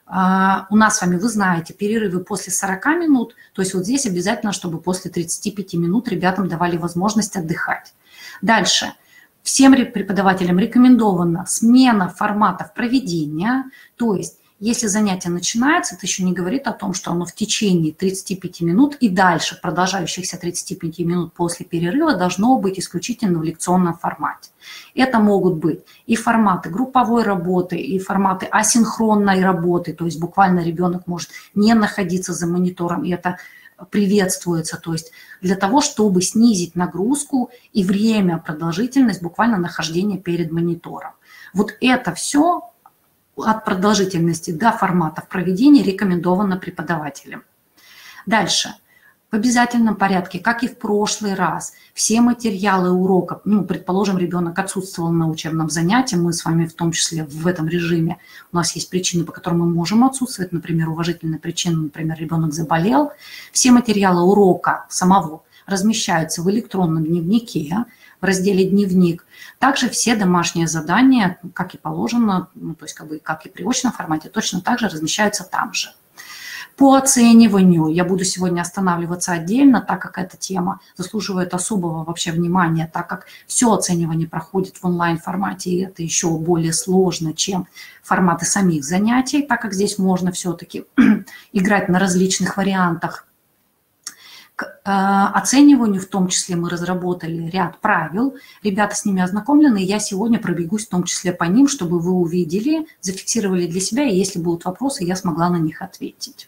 Speaker 2: У нас с вами, вы знаете, перерывы после 40 минут, то есть вот здесь обязательно, чтобы после 35 минут ребятам давали возможность отдыхать. Дальше. Всем преподавателям рекомендована смена форматов проведения, то есть если занятие начинается, это еще не говорит о том, что оно в течение 35 минут и дальше продолжающихся 35 минут после перерыва должно быть исключительно в лекционном формате. Это могут быть и форматы групповой работы, и форматы асинхронной работы, то есть буквально ребенок может не находиться за монитором, и это приветствуется, то есть для того, чтобы снизить нагрузку и время, продолжительность буквально нахождения перед монитором. Вот это все от продолжительности до форматов проведения рекомендовано преподавателям. Дальше. В обязательном порядке, как и в прошлый раз, все материалы урока, предположим, ребенок отсутствовал на учебном занятии, мы с вами в том числе в этом режиме, у нас есть причины, по которым мы можем отсутствовать, например, уважительные причины, например, ребенок заболел. Все материалы урока самого размещаются в электронном дневнике, в разделе «Дневник». Также все домашние задания, как и положено, то есть как и при очном формате, точно так же размещаются там же. По оцениванию я буду сегодня останавливаться отдельно, так как эта тема заслуживает особого вообще внимания, так как все оценивание проходит в онлайн-формате, и это еще более сложно, чем форматы самих занятий, так как здесь можно все-таки играть на различных вариантах. К оцениванию в том числе мы разработали ряд правил, ребята с ними ознакомлены, я сегодня пробегусь в том числе по ним, чтобы вы увидели, зафиксировали для себя, и если будут вопросы, я смогла на них ответить.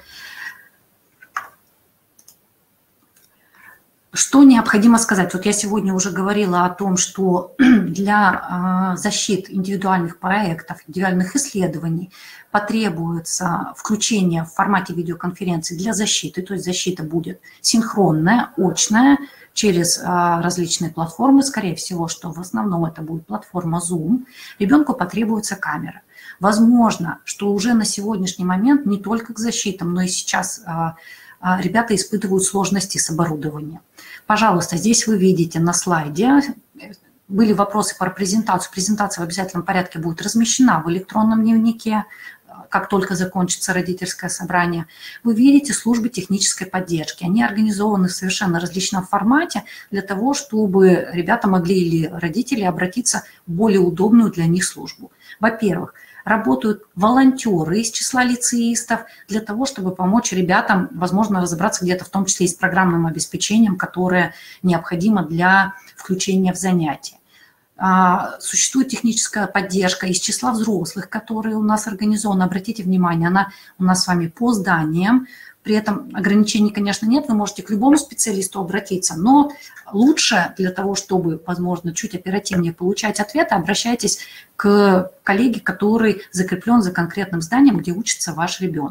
Speaker 2: Что необходимо сказать? Вот я сегодня уже говорила о том, что для защиты индивидуальных проектов, индивидуальных исследований потребуется включение в формате видеоконференции для защиты, то есть защита будет синхронная, очная, через различные платформы, скорее всего, что в основном это будет платформа Zoom, ребенку потребуется камера. Возможно, что уже на сегодняшний момент не только к защитам, но и сейчас ребята испытывают сложности с оборудованием. Пожалуйста, здесь вы видите на слайде, были вопросы про презентацию. Презентация в обязательном порядке будет размещена в электронном дневнике, как только закончится родительское собрание. Вы видите службы технической поддержки. Они организованы в совершенно различном формате для того, чтобы ребята могли или родители обратиться в более удобную для них службу. Во-первых, работают волонтеры из числа лицеистов для того, чтобы помочь ребятам, возможно, разобраться где-то в том числе и с программным обеспечением, которое необходимо для включения в занятия. Существует техническая поддержка из числа взрослых, которые у нас организованы. Обратите внимание, она у нас с вами по зданиям. При этом ограничений, конечно, нет, вы можете к любому специалисту обратиться, но лучше для того, чтобы, возможно, чуть оперативнее получать ответы, обращайтесь к коллеге, который закреплен за конкретным зданием, где учится ваш ребенок.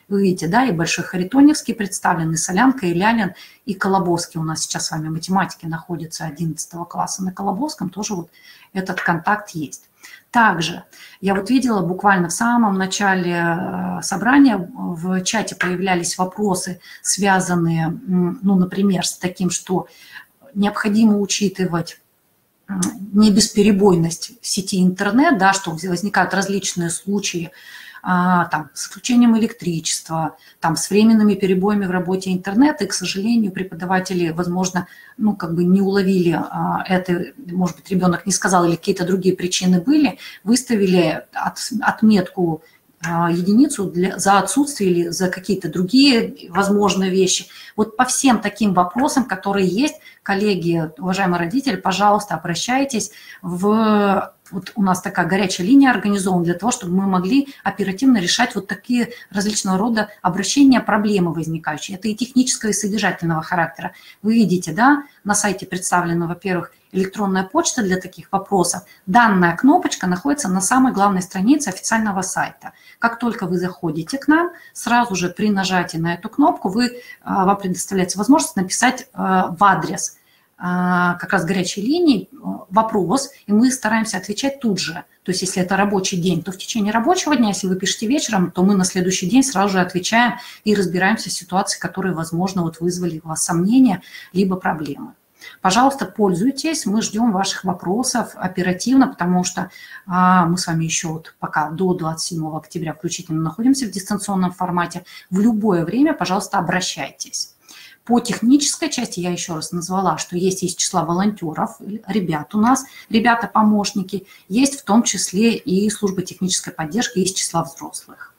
Speaker 2: Вы видите, да, и Большой Харитоневский представлен, и Солянка, и Лялин, и Колобовский. У нас сейчас с вами математики находится 11 класса. На Колобовском тоже вот этот контакт есть. Также я вот видела буквально в самом начале собрания в чате появлялись вопросы, связанные, ну, например, с таким, что необходимо учитывать не бесперебойность сети интернет, да, что возникают различные случаи, там, с включением электричества, там, с временными перебоями в работе интернета, и, к сожалению, преподаватели, возможно, ну, как бы не уловили это, может быть, ребенок не сказал, или какие-то другие причины были, выставили отметку единицу за отсутствие или за какие-то другие возможные вещи. Вот по всем таким вопросам, которые есть, коллеги, уважаемые родители, пожалуйста, обращайтесь вот у нас такая горячая линия организована для того, чтобы мы могли оперативно решать вот такие различного рода обращения, проблемы возникающие. Это и технического, и содержательного характера. Вы видите, да, на сайте представлена, во-первых, электронная почта для таких вопросов. Данная кнопочка находится на самой главной странице официального сайта. Как только вы заходите к нам, сразу же при нажатии на эту кнопку вам предоставляется возможность написать в адрес как раз горячей линии вопрос, и мы стараемся отвечать тут же. То есть если это рабочий день, то в течение рабочего дня, если вы пишете вечером, то мы на следующий день сразу же отвечаем и разбираемся в ситуации, которые, возможно, вот вызвали у вас сомнения либо проблемы. Пожалуйста, пользуйтесь, мы ждем ваших вопросов оперативно, потому что мы с вами еще вот пока до 27 октября включительно находимся в дистанционном формате. В любое время, пожалуйста, обращайтесь. По технической части я еще раз назвала, что есть из числа волонтеров, ребят у нас, ребята-помощники, есть в том числе и служба технической поддержки из числа взрослых.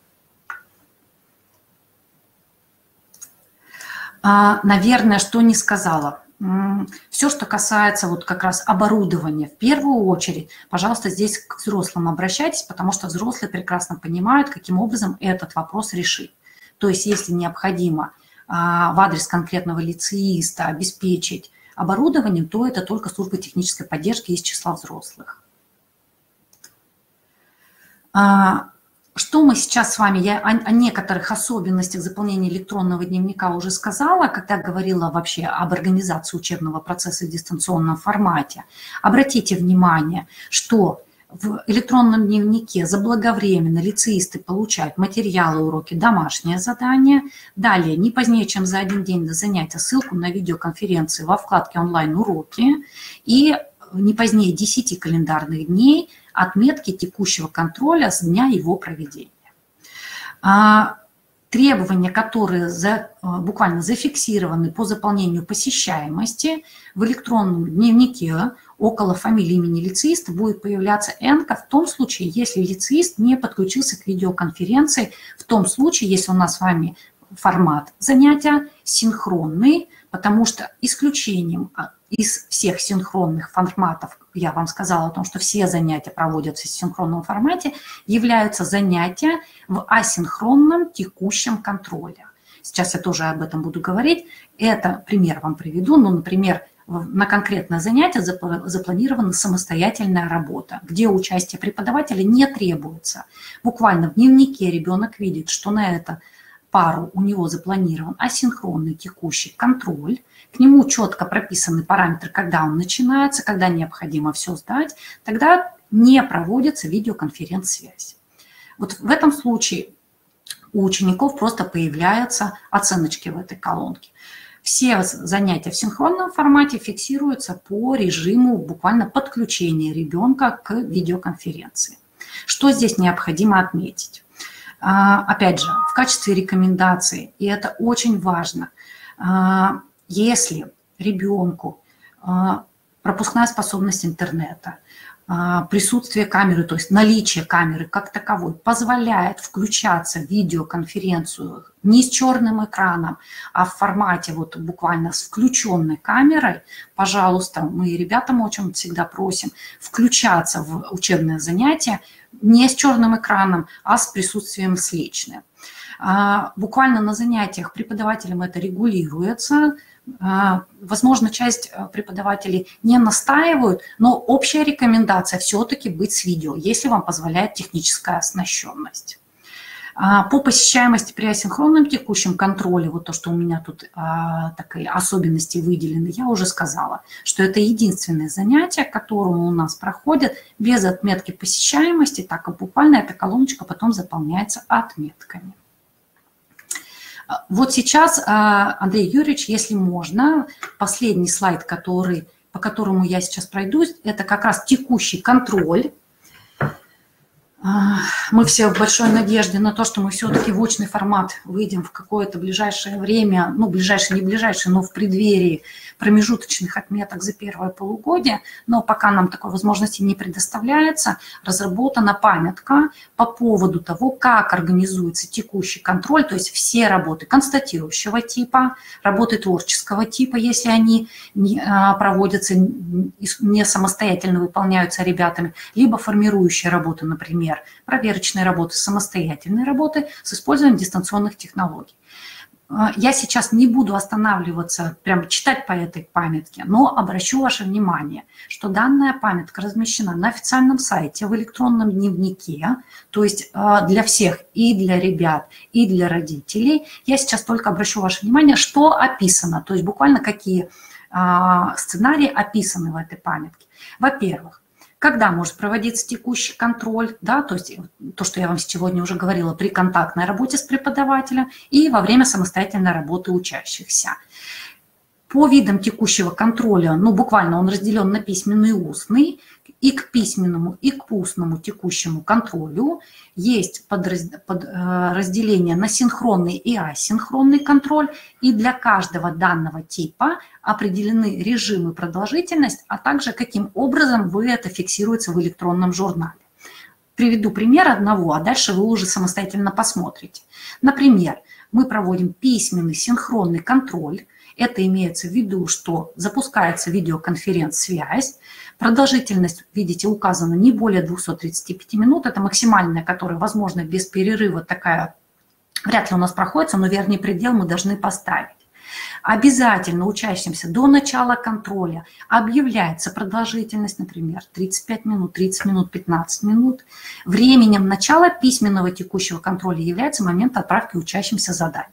Speaker 2: Наверное, что не сказала. Все, что касается вот как раз оборудования, в первую очередь, пожалуйста, здесь к взрослым обращайтесь, потому что взрослые прекрасно понимают, каким образом этот вопрос решить. То есть, если необходимо в адрес конкретного лицеиста обеспечить оборудованием, то это только служба технической поддержки из числа взрослых. Что мы сейчас с вами, я о некоторых особенностях заполнения электронного дневника уже сказала, когда говорила вообще об организации учебного процесса в дистанционном формате. Обратите внимание, что в электронном дневнике заблаговременно лицеисты получают материалы, уроки, домашнее задание. Далее, не позднее, чем за один день до занятия, ссылку на видеоконференции во вкладке «Онлайн-уроки» и не позднее 10 календарных дней отметки текущего контроля с дня его проведения. Требования, которые буквально зафиксированы по заполнению посещаемости, в электронном дневнике около фамилии имени лицеиста будет появляться «Н» в том случае, если лицеист не подключился к видеоконференции, в том случае, если у нас с вами формат занятия синхронный, потому что исключением из всех синхронных форматов, я вам сказала о том, что все занятия проводятся в синхронном формате, являются занятия в асинхронном текущем контроле. Сейчас я тоже об этом буду говорить. Это пример вам приведу. Ну, например, на конкретное занятие запланирована самостоятельная работа, где участие преподавателя не требуется. Буквально в дневнике ребенок видит, что на это пару у него запланирован асинхронный текущий контроль, к нему четко прописаны параметры, когда он начинается, когда необходимо все сдать, тогда не проводится видеоконференц-связь. Вот в этом случае у учеников просто появляются оценочки в этой колонке. Все занятия в синхронном формате фиксируются по режиму буквально подключения ребенка к видеоконференции. Что здесь необходимо отметить? Опять же, в качестве рекомендации, и это очень важно, если ребенку пропускная способность интернета, присутствие камеры, то есть наличие камеры как таковой позволяет включаться в видеоконференцию не с черным экраном, а в формате вот буквально с включенной камерой, пожалуйста, мы ребятам очень всегда просим включаться в учебное занятие не с черным экраном, а с присутствием с личным. Буквально на занятиях преподавателям это регулируется. Возможно, часть преподавателей не настаивают, но общая рекомендация все-таки быть с видео, если вам позволяет техническая оснащенность. По посещаемости при асинхронном текущем контроле, вот то, что у меня тут такие особенности выделены, я уже сказала, что это единственное занятие, которое у нас проходит без отметки посещаемости, так как буквально эта колоночка потом заполняется отметками. Вот сейчас, Андрей Юрьевич, если можно, последний слайд, по которому я сейчас пройдусь, это как раз текущий контроль. Мы все в большой надежде на то, что мы все-таки в очный формат выйдем в какое-то ближайшее время, ну, ближайшее, не ближайшее, но в преддверии промежуточных отметок за первое полугодие, но пока нам такой возможности не предоставляется, разработана памятка по поводу того, как организуется текущий контроль, то есть все работы констатирующего типа, работы творческого типа, если они проводятся не самостоятельно, выполняются ребятами, либо формирующие работы, например, проверочные работы, самостоятельные работы с использованием дистанционных технологий. Я сейчас не буду останавливаться, прям читать по этой памятке, но обращу ваше внимание, что данная памятка размещена на официальном сайте в электронном дневнике, то есть для всех, и для ребят, и для родителей. Я сейчас только обращу ваше внимание, что описано, то есть буквально какие сценарии описаны в этой памятке. Во-первых, когда может проводиться текущий контроль, да, то есть то, что я вам сегодня уже говорила, при контактной работе с преподавателем и во время самостоятельной работы учащихся. По видам текущего контроля, ну, буквально он разделен на письменный и устный, и к письменному, и к устному текущему контролю есть разделение на синхронный и асинхронный контроль, и для каждого данного типа определены режим и продолжительность, а также каким образом это фиксируется в электронном журнале. Приведу пример одного, а дальше вы уже самостоятельно посмотрите. Например, мы проводим письменный синхронный контроль. Это имеется в виду, что запускается видеоконференц-связь. Продолжительность, видите, указана не более 235 минут. Это максимальная, которая возможна без перерыва. Такая вряд ли у нас проходится, но верхний предел мы должны поставить. Обязательно учащимся до начала контроля объявляется продолжительность, например, 35 минут, 30 минут, 15 минут. Временем начала письменного текущего контроля является момент отправки учащимся заданий.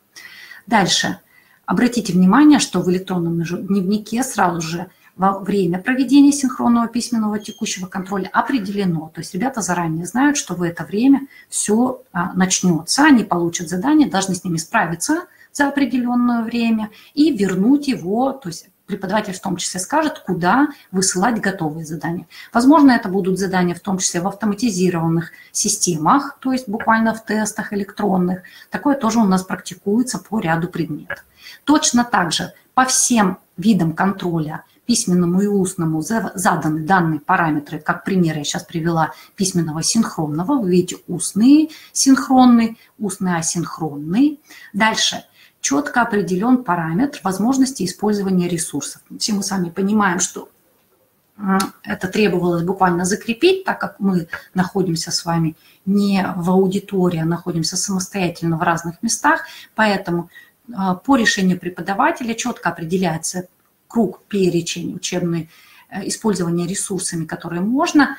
Speaker 2: Дальше. Обратите внимание, что в электронном дневнике сразу же во время проведения синхронного письменного текущего контроля определено. То есть ребята заранее знают, что в это время все начнется, они получат задание, должны с ними справиться за определенное время и вернуть его, то есть преподаватель в том числе скажет, куда высылать готовые задания. Возможно, это будут задания в том числе в автоматизированных системах, то есть буквально в тестах электронных. Такое тоже у нас практикуется по ряду предметов. Точно так же по всем видам контроля, письменному и устному, заданы данные параметры, как пример я сейчас привела письменного синхронного. Вы видите устный синхронный, устный асинхронный. Дальше четко определен параметр возможности использования ресурсов. Все мы с вами понимаем, что это требовалось буквально закрепить, так как мы находимся с вами не в аудитории, а находимся самостоятельно в разных местах. Поэтому по решению преподавателя четко определяется круг, перечень учебный, использования ресурсами, которые можно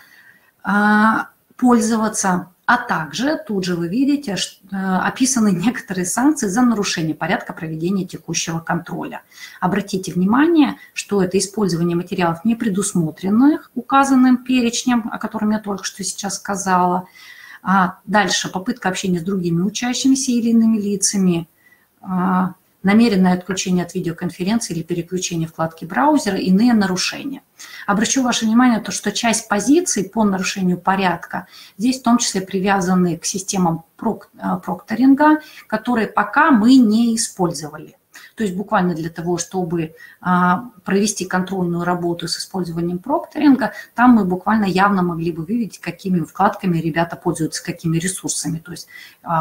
Speaker 2: пользоваться. А также тут же вы видите, что описаны некоторые санкции за нарушение порядка проведения текущего контроля. Обратите внимание, что это использование материалов, не предусмотренных указанным перечнем, о котором я только что сейчас сказала. Дальше попытка общения с другими учащимися или иными лицами, намеренное отключение от видеоконференции или переключение вкладки браузера, иные нарушения. Обращу ваше внимание на то, что часть позиций по нарушению порядка здесь в том числе привязаны к системам прокторинга, которые пока мы не использовали. То есть буквально для того, чтобы провести контрольную работу с использованием прокторинга, там мы буквально явно могли бы видеть, какими вкладками ребята пользуются, какими ресурсами. То есть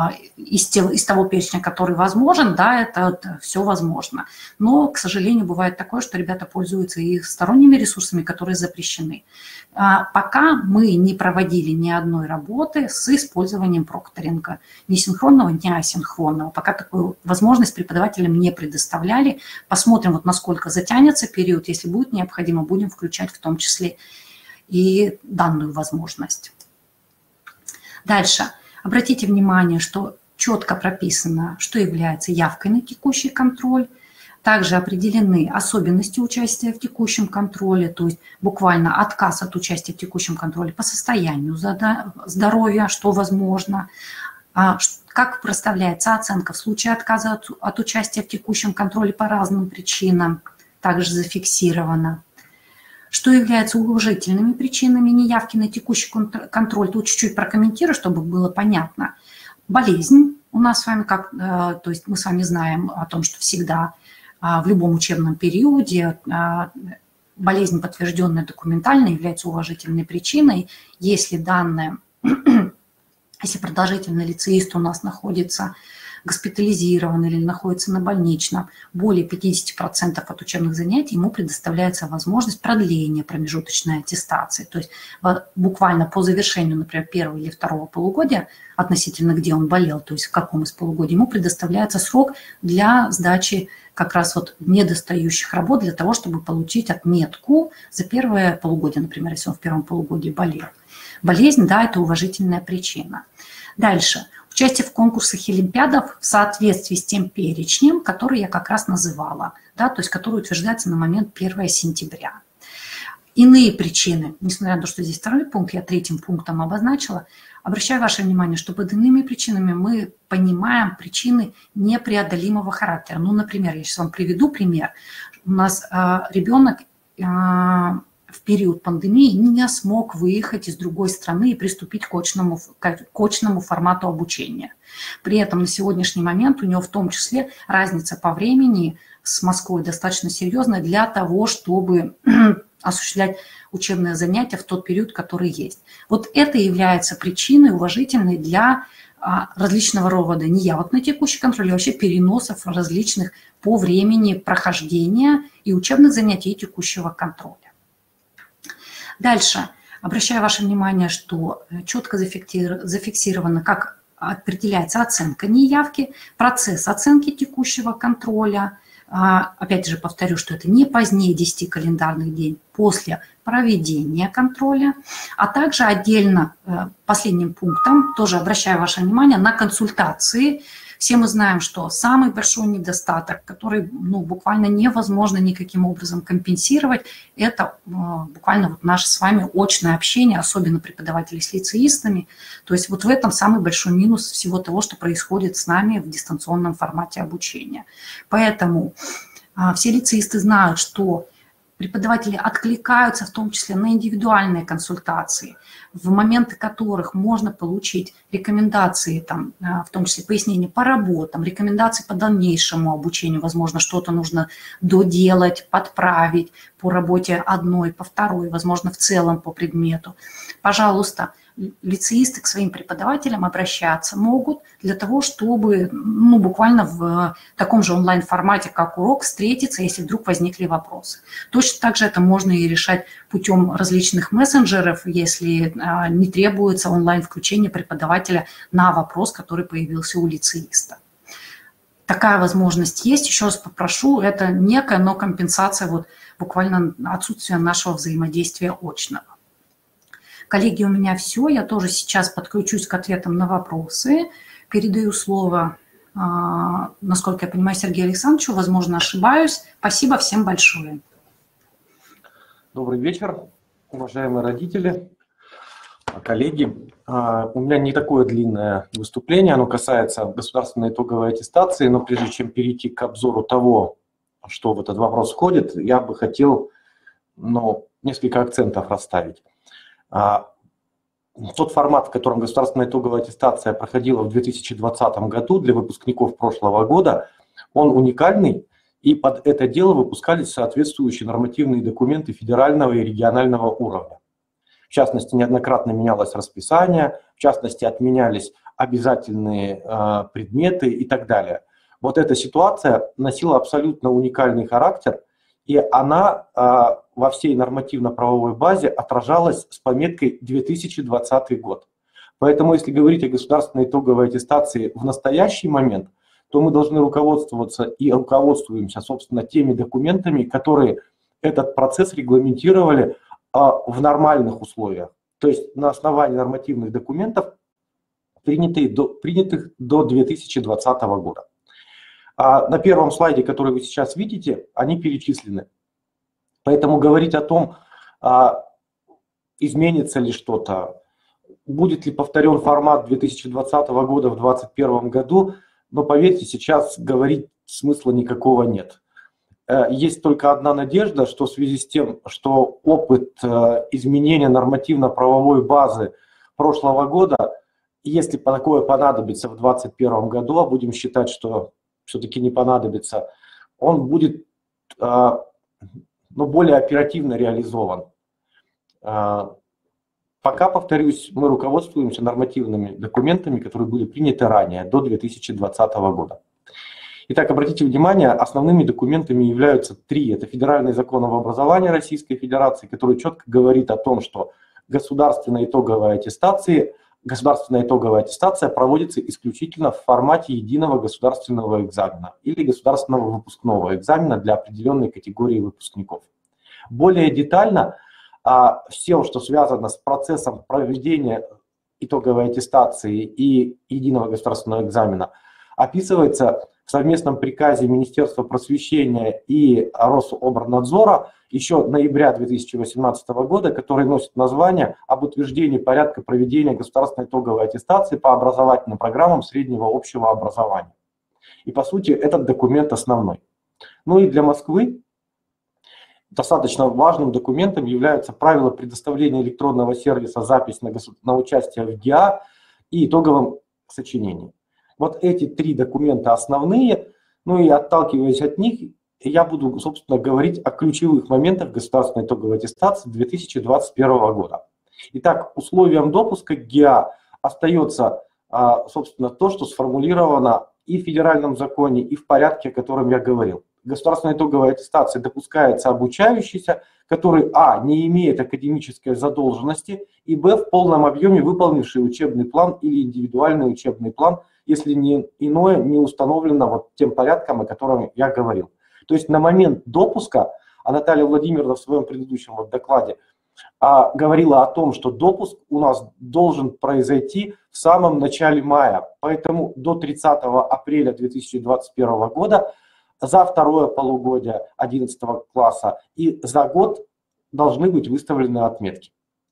Speaker 2: из того перечня, который возможен, да, это все возможно. Но, к сожалению, бывает такое, что ребята пользуются и сторонними ресурсами, которые запрещены. Пока мы не проводили ни одной работы с использованием прокторинга, ни синхронного, ни асинхронного. Пока такую возможность преподавателям не предоставляли. Посмотрим, вот насколько затянется период. Если будет необходимо, будем включать в том числе и данную возможность. Дальше. Обратите внимание, что четко прописано, что является явкой на текущий контроль. Также определены особенности участия в текущем контроле, то есть буквально отказ от участия в текущем контроле по состоянию здоровья, что возможно, как проставляется оценка в случае отказа от участия в текущем контроле по разным причинам, также зафиксировано. Что является уважительными причинами неявки на текущий контроль, тут чуть-чуть прокомментирую, чтобы было понятно. Болезнь у нас с вами, то есть мы с вами знаем о том, что всегда в любом учебном периоде болезнь, подтвержденная документально, является уважительной причиной, если если продолжительный лицеист у нас находится госпитализирован или находится на больничном, более 50% от учебных занятий ему предоставляется возможность продления промежуточной аттестации. То есть буквально по завершению, например, первого или второго полугодия, относительно где он болел, то есть в каком из полугодий, ему предоставляется срок для сдачи как раз вот недостающих работ для того, чтобы получить отметку за первое полугодие, например, если он в первом полугодии болел. Болезнь, да, это уважительная причина. Дальше. Участие в конкурсах и олимпиадах в соответствии с тем перечнем, который я как раз называла, да, то есть который утверждается на момент 1 сентября. Иные причины, несмотря на то, что здесь второй пункт, я третьим пунктом обозначила, обращаю ваше внимание, что под иными причинами мы понимаем причины непреодолимого характера. Ну, например, я сейчас вам приведу пример. У нас ребенок в период пандемии не смог выехать из другой страны и приступить к очному формату обучения. При этом на сегодняшний момент у него в том числе разница по времени с Москвой достаточно серьезная для того, чтобы осуществлять учебные занятия в тот период, который есть. Вот это является причиной уважительной для различного рода неявок на текущий контроль, и вообще переносов различных по времени прохождения и учебных занятий, и текущего контроля. Дальше. Обращаю ваше внимание, что четко зафиксировано, как определяется оценка неявки, процесс оценки текущего контроля. Опять же повторю, что это не позднее 10 календарных дней после проведения контроля, а также отдельно последним пунктом тоже обращаю ваше внимание на консультации. Все мы знаем, что самый большой недостаток, который буквально невозможно никаким образом компенсировать, это буквально вот наше с вами очное общение, особенно преподавателей с лицеистами. То есть вот в этом самый большой минус всего того, что происходит с нами в дистанционном формате обучения. Поэтому все лицеисты знают, что преподаватели откликаются в том числе на индивидуальные консультации, в моменты которых можно получить рекомендации, там, в том числе пояснения по работам, рекомендации по дальнейшему обучению, возможно, что-то нужно доделать, подправить по работе одной, по второй, возможно, в целом по предмету. Пожалуйста, лицеисты к своим преподавателям обращаться могут для того, чтобы буквально в таком же онлайн-формате, как урок, встретиться, если вдруг возникли вопросы. Точно так же это можно и решать путем различных мессенджеров, если не требуется онлайн-включение преподавателя на вопрос, который появился у лицеиста. Такая возможность есть. Еще раз попрошу, это некая, но компенсация вот буквально отсутствия нашего взаимодействия очного. Коллеги, у меня все. Я тоже сейчас подключусь к ответам на вопросы. Передаю слово, насколько я понимаю, Сергею Александровичу. Возможно, ошибаюсь. Спасибо всем большое.
Speaker 3: Добрый вечер, уважаемые родители, коллеги. У меня не такое длинное выступление. Оно касается государственной итоговой аттестации. Но прежде чем перейти к обзору того, что в этот вопрос входит, я бы хотел несколько акцентов расставить. Тот формат, в котором государственная итоговая аттестация проходила в 2020 году для выпускников прошлого года, он уникальный, и под это дело выпускались соответствующие нормативные документы федерального и регионального уровня. В частности, неоднократно менялось расписание, в частности, отменялись обязательные предметы и так далее. Вот эта ситуация носила абсолютно уникальный характер, и она во всей нормативно-правовой базе отражалась с пометкой 2020 год. Поэтому, если говорить о государственной итоговой аттестации в настоящий момент, то мы должны руководствоваться и руководствуемся, собственно, теми документами, которые этот процесс регламентировали в нормальных условиях. То есть на основании нормативных документов принятых до 2020 года. На первом слайде, который вы сейчас видите, они перечислены. Поэтому говорить о том, изменится ли что-то, будет ли повторен формат 2020 года в 2021 году, но поверьте, сейчас говорить смысла никакого нет. Есть только одна надежда, что в связи с тем, что опыт изменения нормативно-правовой базы прошлого года, если такое понадобится в 2021 году, а будем считать, что все-таки не понадобится, он будет более оперативно реализован. Пока, повторюсь, мы руководствуемся нормативными документами, которые были приняты ранее, до 2020 года. Итак, обратите внимание, основными документами являются три. Это Федеральный закон об образовании Российской Федерации, который четко говорит о том, что государственная итоговая аттестация проводится исключительно в формате единого государственного экзамена или государственного выпускного экзамена для определенной категории выпускников. Более детально все, что связано с процессом проведения итоговой аттестации и единого государственного экзамена, описывается в совместном приказе Министерства просвещения и Рособорнадзора еще ноября 2018 года, который носит название «Об утверждении порядка проведения государственной итоговой аттестации по образовательным программам среднего общего образования». И по сути этот документ основной. Ну и для Москвы достаточно важным документом являются правила предоставления электронного сервиса «Запись на участие в ГИА» и итоговом сочинении. Вот эти три документа основные, ну и отталкиваясь от них, я буду, собственно, говорить о ключевых моментах государственной итоговой аттестации 2021 года. Итак, условием допуска к ГИА остается, собственно, то, что сформулировано и в федеральном законе, и в порядке, о котором я говорил. Государственная итоговая аттестация допускается обучающийся, который не имеет академической задолженности, и в полном объеме выполнивший учебный план или индивидуальный учебный план, если не иное не установлено вот тем порядком, о котором я говорил. То есть на момент допуска, а Наталья Владимировна в своем предыдущем докладе говорила о том, что допуск у нас должен произойти в самом начале мая. Поэтому до 30 апреля 2021 года за второе полугодие 11 класса и за год должны быть выставлены отметки.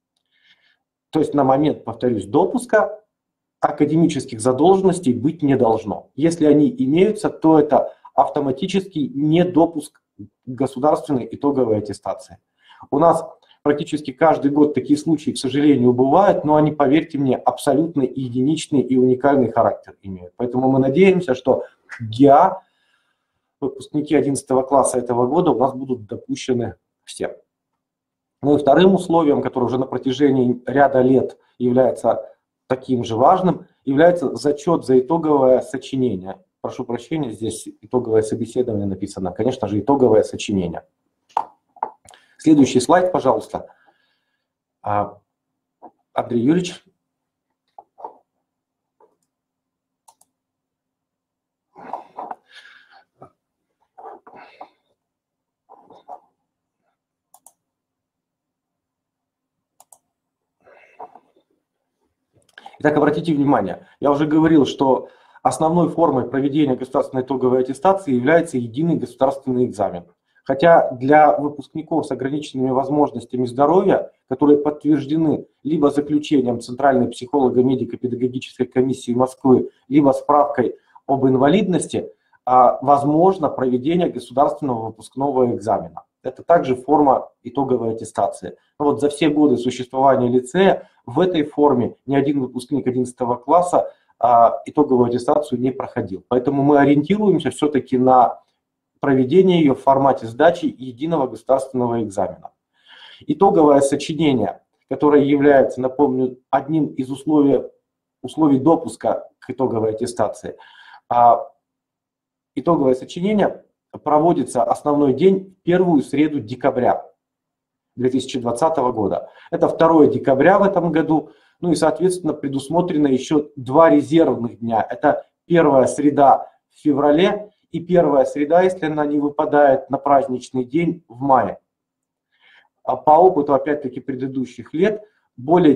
Speaker 3: То есть на момент, повторюсь, допуска академических задолженностей быть не должно. Если они имеются, то это автоматический недопуск государственной итоговой аттестации. У нас практически каждый год такие случаи, к сожалению, бывают, но они, поверьте мне, абсолютно единичный и уникальный характер имеют. Поэтому мы надеемся, что ГИА, выпускники 11 класса этого года у нас будут допущены все. Ну и вторым условием, которое уже на протяжении ряда лет является таким же важным, является зачет за итоговое сочинение. Прошу прощения, здесь итоговое собеседование написано. Конечно же, итоговое сочинение. Следующий слайд, пожалуйста. Андрей Юрьевич. Итак, обратите внимание, я уже говорил, что основной формой проведения государственной итоговой аттестации является единый государственный экзамен. Хотя для выпускников с ограниченными возможностями здоровья, которые подтверждены либо заключением Центральной психолого-медико-педагогической комиссии Москвы, либо справкой об инвалидности, возможно проведение государственного выпускного экзамена. Это также форма итоговой аттестации. Но вот за все годы существования лицея в этой форме ни один выпускник 11 класса итоговую аттестацию не проходил. Поэтому мы ориентируемся все-таки на проведение ее в формате сдачи единого государственного экзамена. Итоговое сочинение, которое является, напомню, одним из условий допуска к итоговой аттестации. Итоговое сочинение проводится основной день в первую среду декабря 2020 года. Это 2 декабря в этом году. Ну и, соответственно, предусмотрено еще 2 резервных дня. Это первая среда в феврале и первая среда, если она не выпадает на праздничный день, в мае. А по опыту, опять-таки, предыдущих лет, более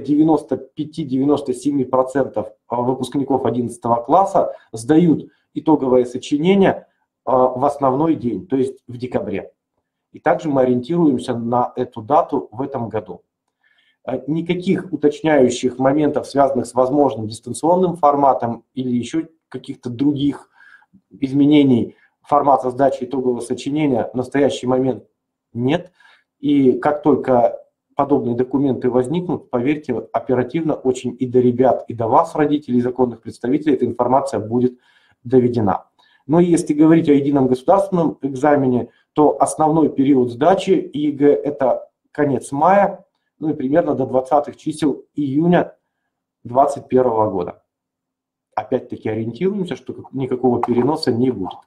Speaker 3: 95-97% выпускников 11 класса сдают итоговое сочинение в основной день, то есть в декабре. И также мы ориентируемся на эту дату в этом году. Никаких уточняющих моментов, связанных с возможным дистанционным форматом или еще каких-то других изменений формата сдачи итогового сочинения в настоящий момент нет. И как только подобные документы возникнут, поверьте, оперативно очень и до ребят, и до вас, родителей, законных представителей, эта информация будет доведена. Но если говорить о едином государственном экзамене, то основной период сдачи ЕГЭ – это конец мая, ну и примерно до 20-х чисел июня 2021 года. Опять-таки ориентируемся, что никакого переноса не будет.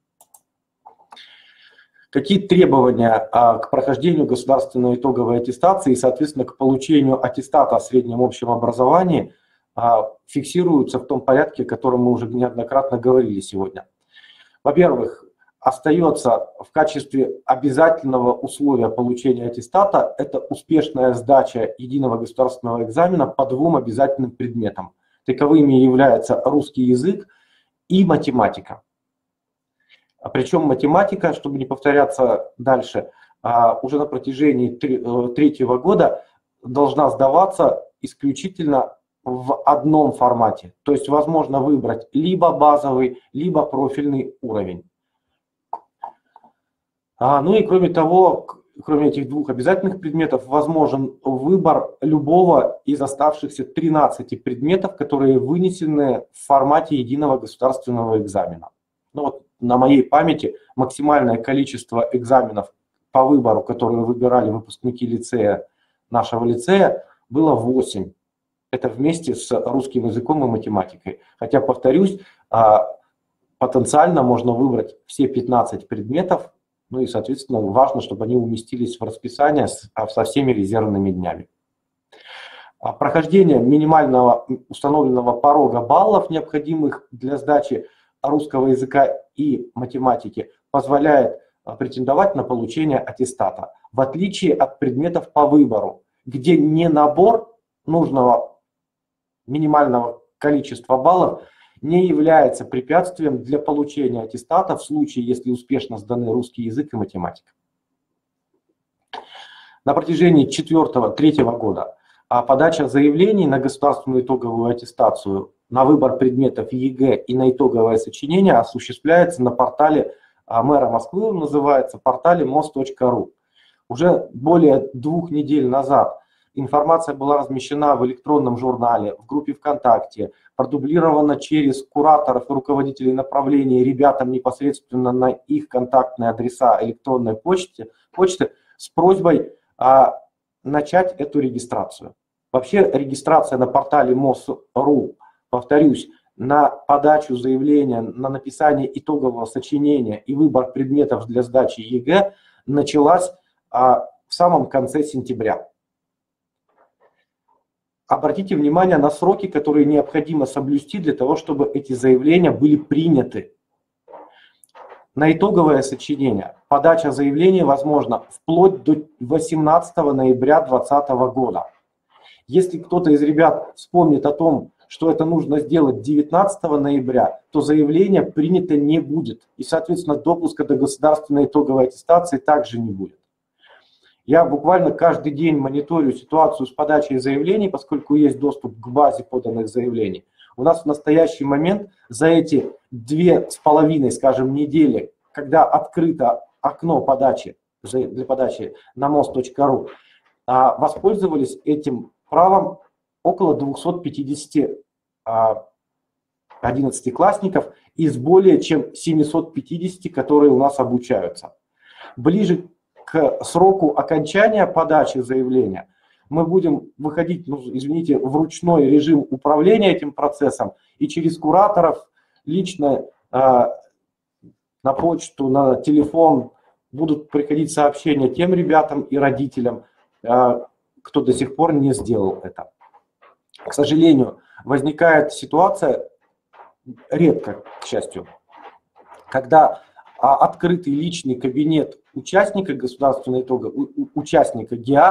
Speaker 3: Какие требования к прохождению государственной итоговой аттестации и, соответственно, к получению аттестата о среднем общем образовании фиксируются в том порядке, о котором мы уже неоднократно говорили сегодня. Во-первых, остается в качестве обязательного условия получения аттестата это успешная сдача единого государственного экзамена по двум обязательным предметам. Таковыми являются русский язык и математика. Причем математика, чтобы не повторяться дальше, уже на протяжении третьего года должна сдаваться исключительно в одном формате. То есть возможно выбрать либо базовый, либо профильный уровень. Ну и кроме того, кроме этих двух обязательных предметов, возможен выбор любого из оставшихся 13 предметов, которые вынесены в формате единого государственного экзамена. Ну вот на моей памяти максимальное количество экзаменов по выбору, которые выбирали выпускники лицея, нашего лицея, было 8. Это вместе с русским языком и математикой. Хотя, повторюсь, потенциально можно выбрать все 15 предметов, ну и, соответственно, важно, чтобы они уместились в расписание со всеми резервными днями. Прохождение минимального установленного порога баллов, необходимых для сдачи русского языка и математики, позволяет претендовать на получение аттестата, в отличие от предметов по выбору, где не набор нужного минимального количества баллов не является препятствием для получения аттестата в случае, если успешно сданы русский язык и математика. На протяжении третьего года подача заявлений на государственную итоговую аттестацию на выбор предметов ЕГЭ и на итоговое сочинение осуществляется на портале мэра Москвы, он называется портале mos.ru. Уже более 2 недель назад информация была размещена в электронном журнале, в группе ВКонтакте, продублирована через кураторов и руководителей направлений ребятам непосредственно на их контактные адреса электронной почты с просьбой начать эту регистрацию. Вообще регистрация на портале mos.ru, повторюсь, на подачу заявления, на написание итогового сочинения и выбор предметов для сдачи ЕГЭ началась в самом конце сентября. Обратите внимание на сроки, которые необходимо соблюсти для того, чтобы эти заявления были приняты. На итоговое сочинение подача заявления возможна вплоть до 18 ноября 2020 года. Если кто-то из ребят вспомнит о том, что это нужно сделать 19 ноября, то заявление принято не будет. И, соответственно, допуска до государственной итоговой аттестации также не будет. Я буквально каждый день мониторю ситуацию с подачей заявлений, поскольку есть доступ к базе поданных заявлений. У нас в настоящий момент за эти 2,5, скажем, недели, когда открыто окно подачи для подачи на mos.ru, воспользовались этим правом около 250 11-классников из более чем 750, которые у нас обучаются. Ближе к сроку окончания подачи заявления мы будем выходить, извините, в ручной режим управления этим процессом, и через кураторов лично на почту, на телефон будут приходить сообщения тем ребятам и родителям, кто до сих пор не сделал это. К сожалению, возникает ситуация, редко, к счастью, когда открытый личный кабинет участника государственного итога, участника ГИА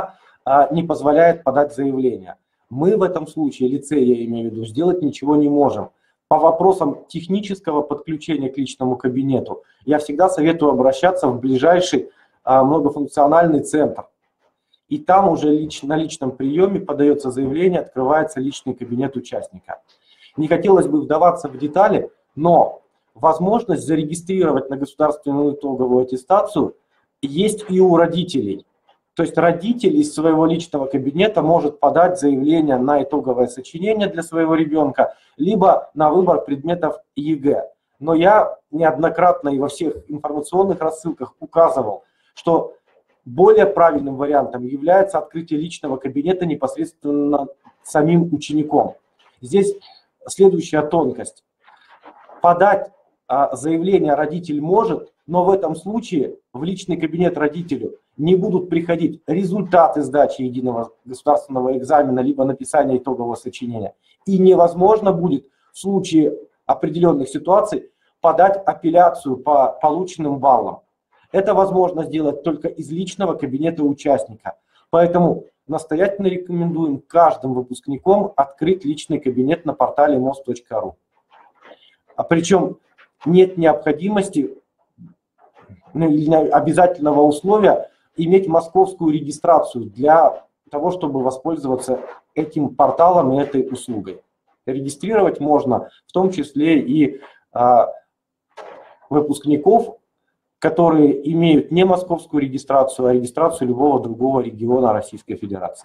Speaker 3: не позволяет подать заявление. Мы в этом случае, лицей я имею в виду, сделать ничего не можем. По вопросам технического подключения к личному кабинету я всегда советую обращаться в ближайший многофункциональный центр. И там уже на личном приеме подается заявление, открывается личный кабинет участника. Не хотелось бы вдаваться в детали, но возможность зарегистрировать на государственную итоговую аттестацию есть и у родителей. То есть родитель из своего личного кабинета может подать заявление на итоговое сочинение для своего ребенка, либо на выбор предметов ЕГЭ. Но я неоднократно и во всех информационных рассылках указывал, что более правильным вариантом является открытие личного кабинета непосредственно самим учеником. Здесь следующая тонкость. Подать заявление родитель может, но в этом случае в личный кабинет родителю не будут приходить результаты сдачи единого государственного экзамена либо написания итогового сочинения. И невозможно будет в случае определенных ситуаций подать апелляцию по полученным баллам. Это возможно сделать только из личного кабинета участника. Поэтому настоятельно рекомендуем каждым выпускникам открыть личный кабинет на портале mos.ru. Причем нет необходимости, обязательного условия иметь московскую регистрацию для того, чтобы воспользоваться этим порталом и этой услугой. Регистрировать можно в том числе и выпускников, которые имеют не московскую регистрацию, а регистрацию любого другого региона Российской Федерации.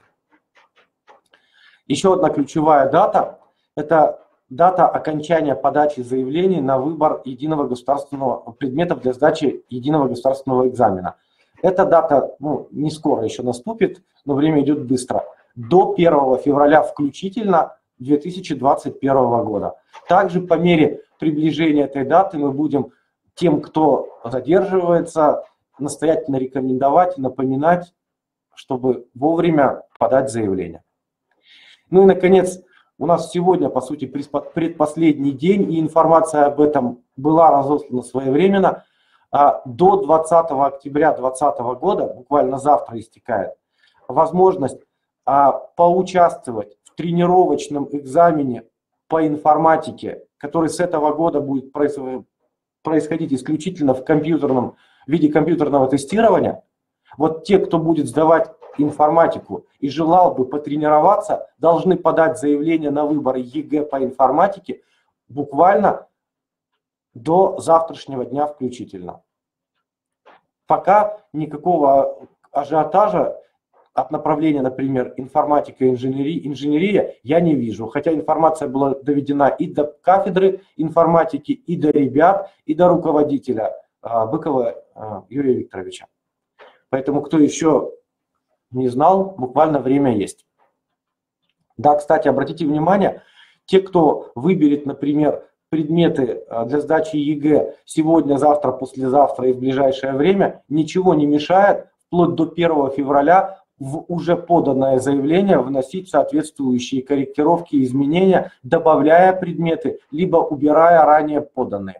Speaker 3: Еще одна ключевая дата – это дата окончания подачи заявлений на выбор единого государственного предмета для сдачи единого государственного экзамена. Эта дата не скоро еще наступит, но время идет быстро. До 1 февраля включительно 2021 года. Также по мере приближения этой даты мы будем тем, кто задерживается, настоятельно рекомендовать и напоминать, чтобы вовремя подать заявление. Ну и, наконец, у нас сегодня, по сути, предпоследний день, и информация об этом была разослана своевременно. До 20 октября 2020 года, буквально завтра истекает, возможность поучаствовать в тренировочном экзамене по информатике, который с этого года будет происходить исключительно в виде компьютерного тестирования. Вот те, кто будет сдавать информатику и желал бы потренироваться, должны подать заявление на выбор ЕГЭ по информатике буквально до завтрашнего дня включительно. Пока никакого ажиотажа от направления, например, информатика и инженерия я не вижу. Хотя информация была доведена и до кафедры информатики, и до ребят, и до руководителя Быкова Юрия Викторовича. Поэтому кто еще не знал, буквально время есть. Да, кстати, обратите внимание, те, кто выберет, например, предметы для сдачи ЕГЭ сегодня, завтра, послезавтра и в ближайшее время, ничего не мешает вплоть до 1 февраля в уже поданное заявление вносить соответствующие корректировки и изменения, добавляя предметы, либо убирая ранее поданные.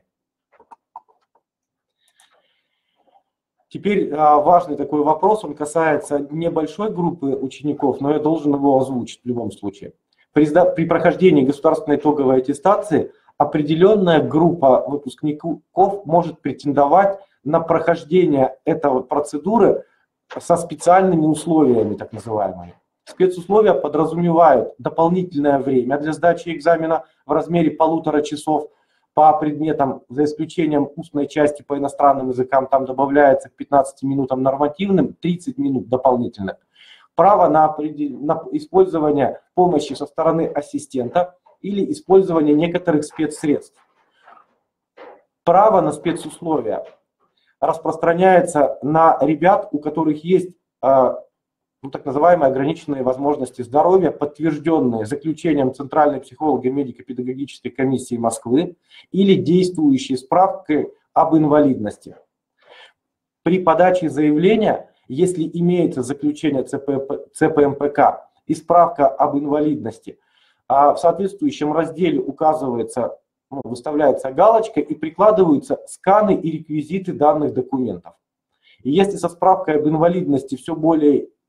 Speaker 3: Теперь важный такой вопрос, он касается небольшой группы учеников, но я должен его озвучить в любом случае. При прохождении государственной итоговой аттестации определенная группа выпускников может претендовать на прохождение этой процедуры со специальными условиями, так называемыми. Спецусловия подразумевают дополнительное время для сдачи экзамена в размере 1,5 часов по предметам, за исключением устной части по иностранным языкам, там добавляется к 15 минутам нормативным 30 минут дополнительных. Право на использование помощи со стороны ассистента или использование некоторых спецсредств. Право на спецусловия распространяется на ребят, у которых есть так называемые ограниченные возможности здоровья, подтвержденные заключением Центральной психолого-медико-педагогической комиссии Москвы или действующей справкой об инвалидности. При подаче заявления, если имеется заключение ЦПМПК и справка об инвалидности, в соответствующем разделе указывается, выставляется галочка и прикладываются сканы и реквизиты данных документов. И если со справкой об инвалидности все более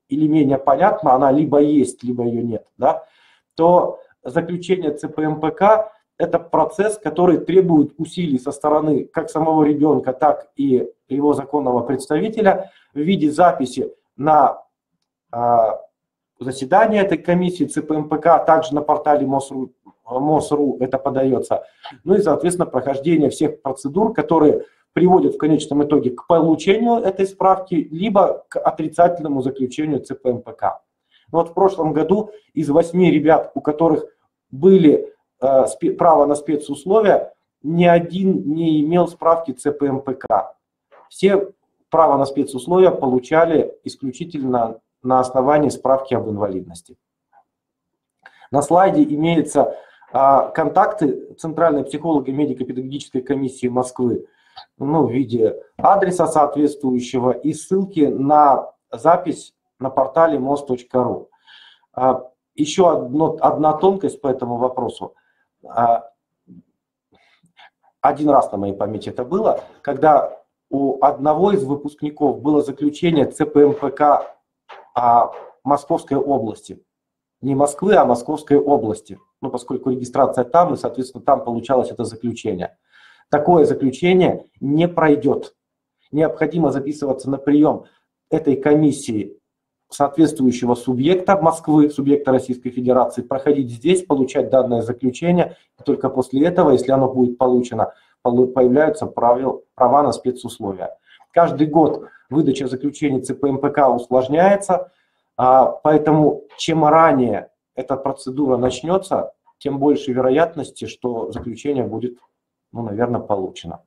Speaker 3: или менее понятна, она либо есть, либо ее нет, да, то заключение ЦПМПК – это процесс, который требует усилий со стороны как самого ребенка, так и его законного представителя в виде записи на заседание этой комиссии ЦПМПК, также на портале МОСРУ это подается, ну и, соответственно, прохождение всех процедур, которые приводят в конечном итоге к получению этой справки, либо к отрицательному заключению ЦПМПК. Вот в прошлом году из 8 ребят, у которых были право на спецусловия, ни один не имел справки ЦПМПК. Все право на спецусловия получали исключительно на основании справки об инвалидности. На слайде имеются контакты Центральной психолого-медико-педагогической комиссии Москвы, ну, в виде адреса соответствующего и ссылки на запись на портале mos.ru. Еще одна тонкость по этому вопросу. Один раз на моей памяти это было, когда у одного из выпускников было заключение ЦПМПК Московской области. Не Москвы, а Московской области. Ну, поскольку регистрация там, и, соответственно, там получалось это заключение. Такое заключение не пройдет. Необходимо записываться на прием этой комиссии соответствующего субъекта Москвы, субъекта Российской Федерации, проходить здесь, получать данное заключение. И только после этого, если оно будет получено, появляются права на спецусловия. Каждый год выдача заключений ЦПМПК усложняется, поэтому чем ранее эта процедура начнется, тем больше вероятности, что заключение будет, ну, наверное, получено.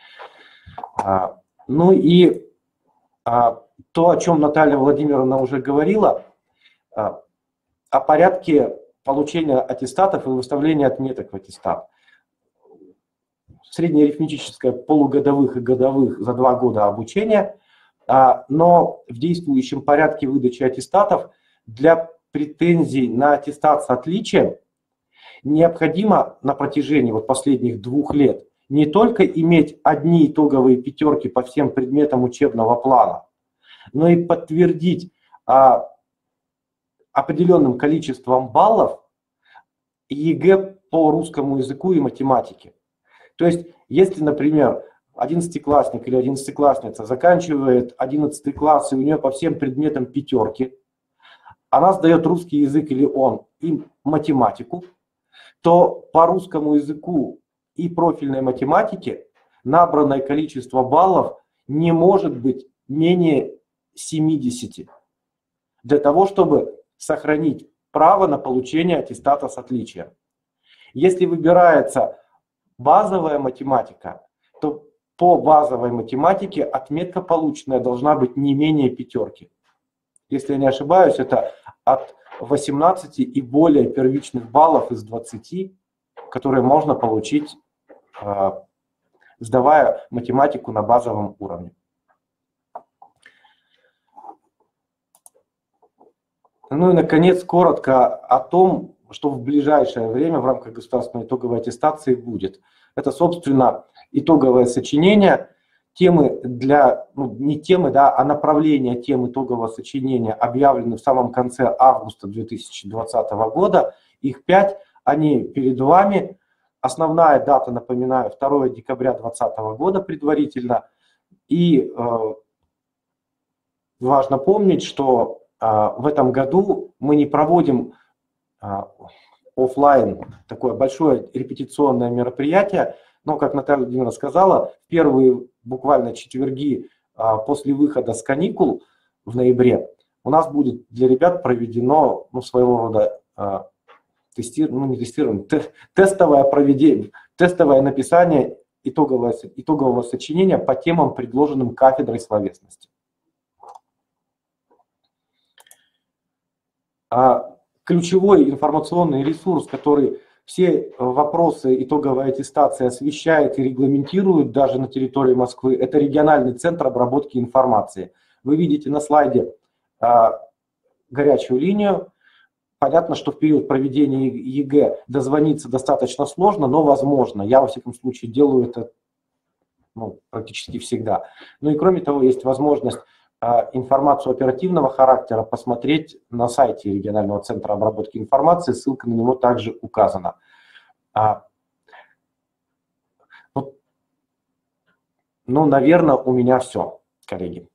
Speaker 3: Ну и то, о чем Наталья Владимировна уже говорила, о порядке получения аттестатов и выставления отметок в аттестат. Среднеарифметическое полугодовых и годовых за 2 года обучения, но в действующем порядке выдачи аттестатов для претензий на аттестат с отличием необходимо на протяжении последних 2 лет не только иметь одни итоговые 5 по всем предметам учебного плана, но и подтвердить определенным количеством баллов ЕГЭ по русскому языку и математике. То есть, если, например, 11-классник или 11-классница заканчивает 11 класс, и у нее по всем предметам 5, она сдает русский язык или и математику, то по русскому языку и профильной математике набранное количество баллов не может быть менее 70 для того, чтобы сохранить право на получение аттестата с отличием. Если выбирается базовая математика, то по базовой математике отметка полученная должна быть не менее 5. Если я не ошибаюсь, это от 18 и более первичных баллов из 20, которые можно получить, сдавая математику на базовом уровне. Ну и, наконец, коротко о том, что в ближайшее время в рамках государственной итоговой аттестации будет. Это, собственно, итоговое сочинение. Темы не темы, а направления тем итогового сочинения объявлены в самом конце августа 2020 года. Их 5, они перед вами. Основная дата, напоминаю, 2 декабря 2020 года предварительно. И важно помнить, что в этом году мы не проводим офлайн такое большое репетиционное мероприятие, но, как Наталья Владимировна сказала, в первые буквально четверги после выхода с каникул в ноябре у нас будет для ребят проведено своего рода тестовое написание итогового сочинения по темам, предложенным кафедрой словесности. Ключевой информационный ресурс, который все вопросы итоговой аттестации освещает и регламентирует даже на территории Москвы, это региональный центр обработки информации. Вы видите на слайде горячую линию. Понятно, что в период проведения ЕГЭ дозвониться достаточно сложно, но возможно. Я, во всяком случае, делаю это практически всегда. Ну и кроме того, есть возможность информацию оперативного характера посмотреть на сайте регионального центра обработки информации, ссылка на него также указана. Ну, наверное, у меня все, коллеги.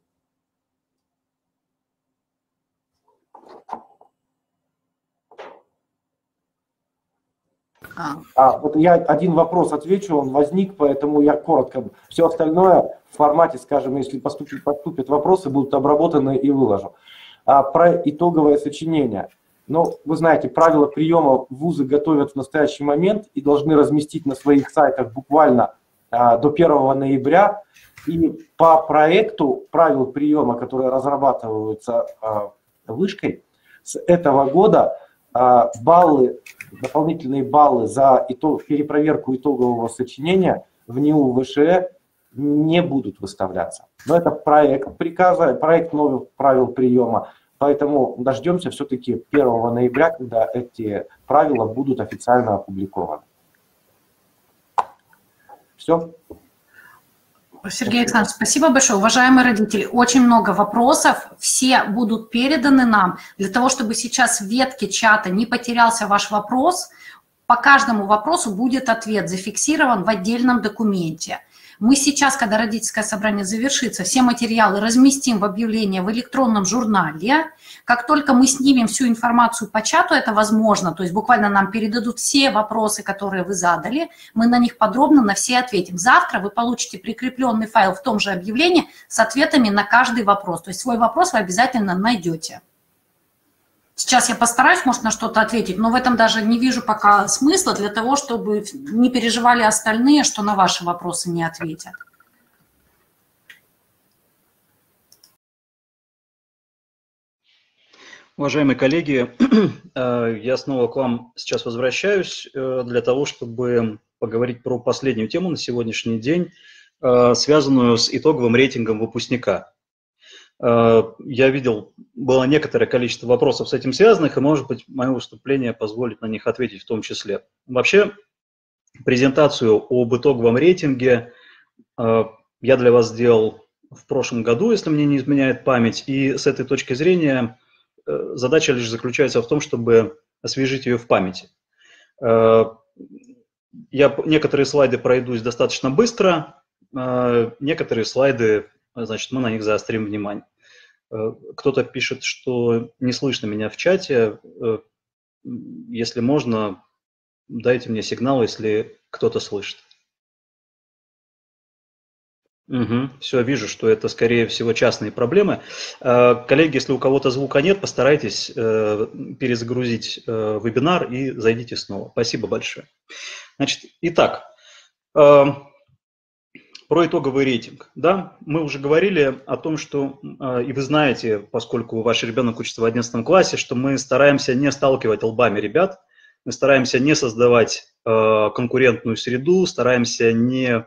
Speaker 3: Вот я один вопрос отвечу, он возник, поэтому я коротко. Все остальное в формате, скажем, если поступят вопросы, будут обработаны и выложу. Про итоговое сочинение. Ну, вы знаете, правила приема вузы готовят в настоящий момент и должны разместить на своих сайтах буквально до 1 ноября. И по проекту правил приема, которые разрабатываются вышкой, с этого года дополнительные баллы за перепроверку итогового сочинения в НИУ ВШЭ не будут выставляться. Но это проект приказа, проект новых правил приема, поэтому дождемся все-таки 1 ноября, когда эти правила будут официально опубликованы. Все.
Speaker 2: Сергей Александрович, спасибо большое. Уважаемые родители, очень много вопросов, все будут переданы нам. Для того, чтобы сейчас в ветке чата не потерялся ваш вопрос, по каждому вопросу будет ответ зафиксирован в отдельном документе. Мы сейчас, когда родительское собрание завершится, все материалы разместим в объявлении в электронном журнале. Как только мы снимем всю информацию по чату, это возможно, то есть буквально нам передадут все вопросы, которые вы задали, мы на них подробно на все ответим. Завтра вы получите прикрепленный файл в том же объявлении с ответами на каждый вопрос. То есть свой вопрос вы обязательно найдете. Сейчас я постараюсь, может, на что-то ответить, но в этом даже не вижу пока смысла для того, чтобы не переживали остальные, что на ваши вопросы не ответят.
Speaker 1: Уважаемые коллеги, я снова к вам сейчас возвращаюсь для того, чтобы поговорить про последнюю тему на сегодняшний день, связанную с итоговым рейтингом выпускника. Я видел, было некоторое количество вопросов с этим связанных, и, может быть, мое выступление позволит на них ответить в том числе. Вообще, презентацию об итоговом рейтинге я для вас сделал в прошлом году, если мне не изменяет память, и с этой точки зрения задача лишь заключается в том, чтобы освежить ее в памяти. Я некоторые слайды пройдусь достаточно быстро, некоторые слайды, значит, мы на них заострим внимание. Кто-то пишет, что не слышно меня в чате. Если можно, дайте мне сигнал, если кто-то слышит. Все, вижу, что это, скорее всего, частные проблемы. Коллеги, если у кого-то звука нет, постарайтесь перезагрузить вебинар и зайдите снова. Спасибо большое. Значит, итак, про итоговый рейтинг. Да, мы уже говорили о том, что, и вы знаете, поскольку ваш ребенок учится в 11 классе, что мы стараемся не сталкивать лбами ребят, мы стараемся не создавать конкурентную среду, стараемся не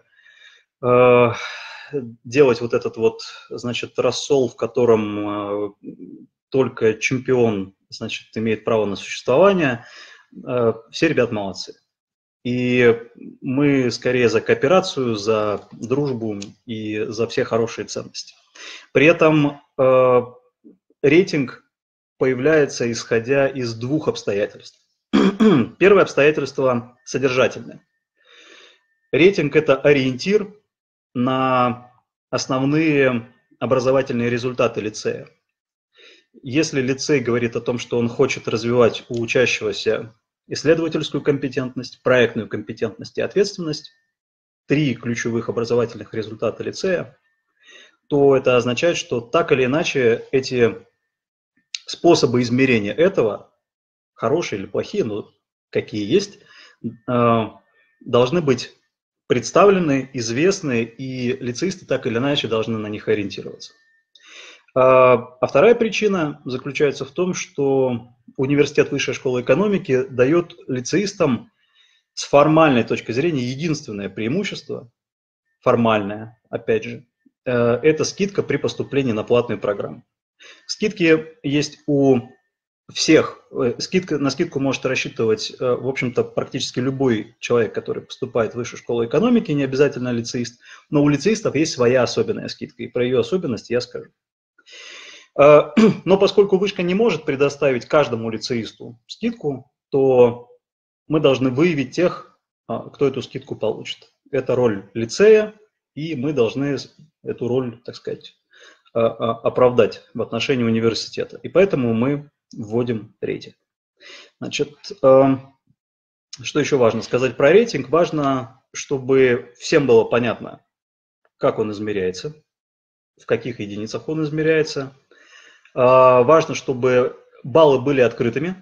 Speaker 1: делать вот этот вот, значит, рассол, в котором только чемпион, значит, имеет право на существование. Все ребята молодцы. И мы скорее за кооперацию, за дружбу и за все хорошие ценности. При этом рейтинг появляется, исходя из двух обстоятельств. Первое обстоятельство содержательное. Рейтинг – это ориентир на основные образовательные результаты лицея. Если лицей говорит о том, что он хочет развивать у учащегося исследовательскую компетентность, проектную компетентность и ответственность, 3 ключевых образовательных результата лицея, то это означает, что так или иначе эти способы измерения этого, хорошие или плохие, но какие есть, должны быть представлены, известны, и лицеисты так или иначе должны на них ориентироваться. А вторая причина заключается в том, что Университет Высшей школы экономики дает лицеистам с формальной точки зрения единственное преимущество, формальное, опять же, это скидка при поступлении на платную программу. Скидки есть у всех. На скидку может рассчитывать, в общем-то, практически любой человек, который поступает в Высшую школу экономики, не обязательно лицеист, но у лицеистов есть своя особенная скидка, и про ее особенность я скажу. Но поскольку вышка не может предоставить каждому лицеисту скидку, то мы должны выявить тех, кто эту скидку получит. Это роль лицея, и мы должны эту роль, так сказать, оправдать в отношении университета. И поэтому мы вводим рейтинг. Значит, что еще важно сказать про рейтинг? Важно, чтобы всем было понятно, как он измеряется, в каких единицах он измеряется. Важно, чтобы баллы были открытыми.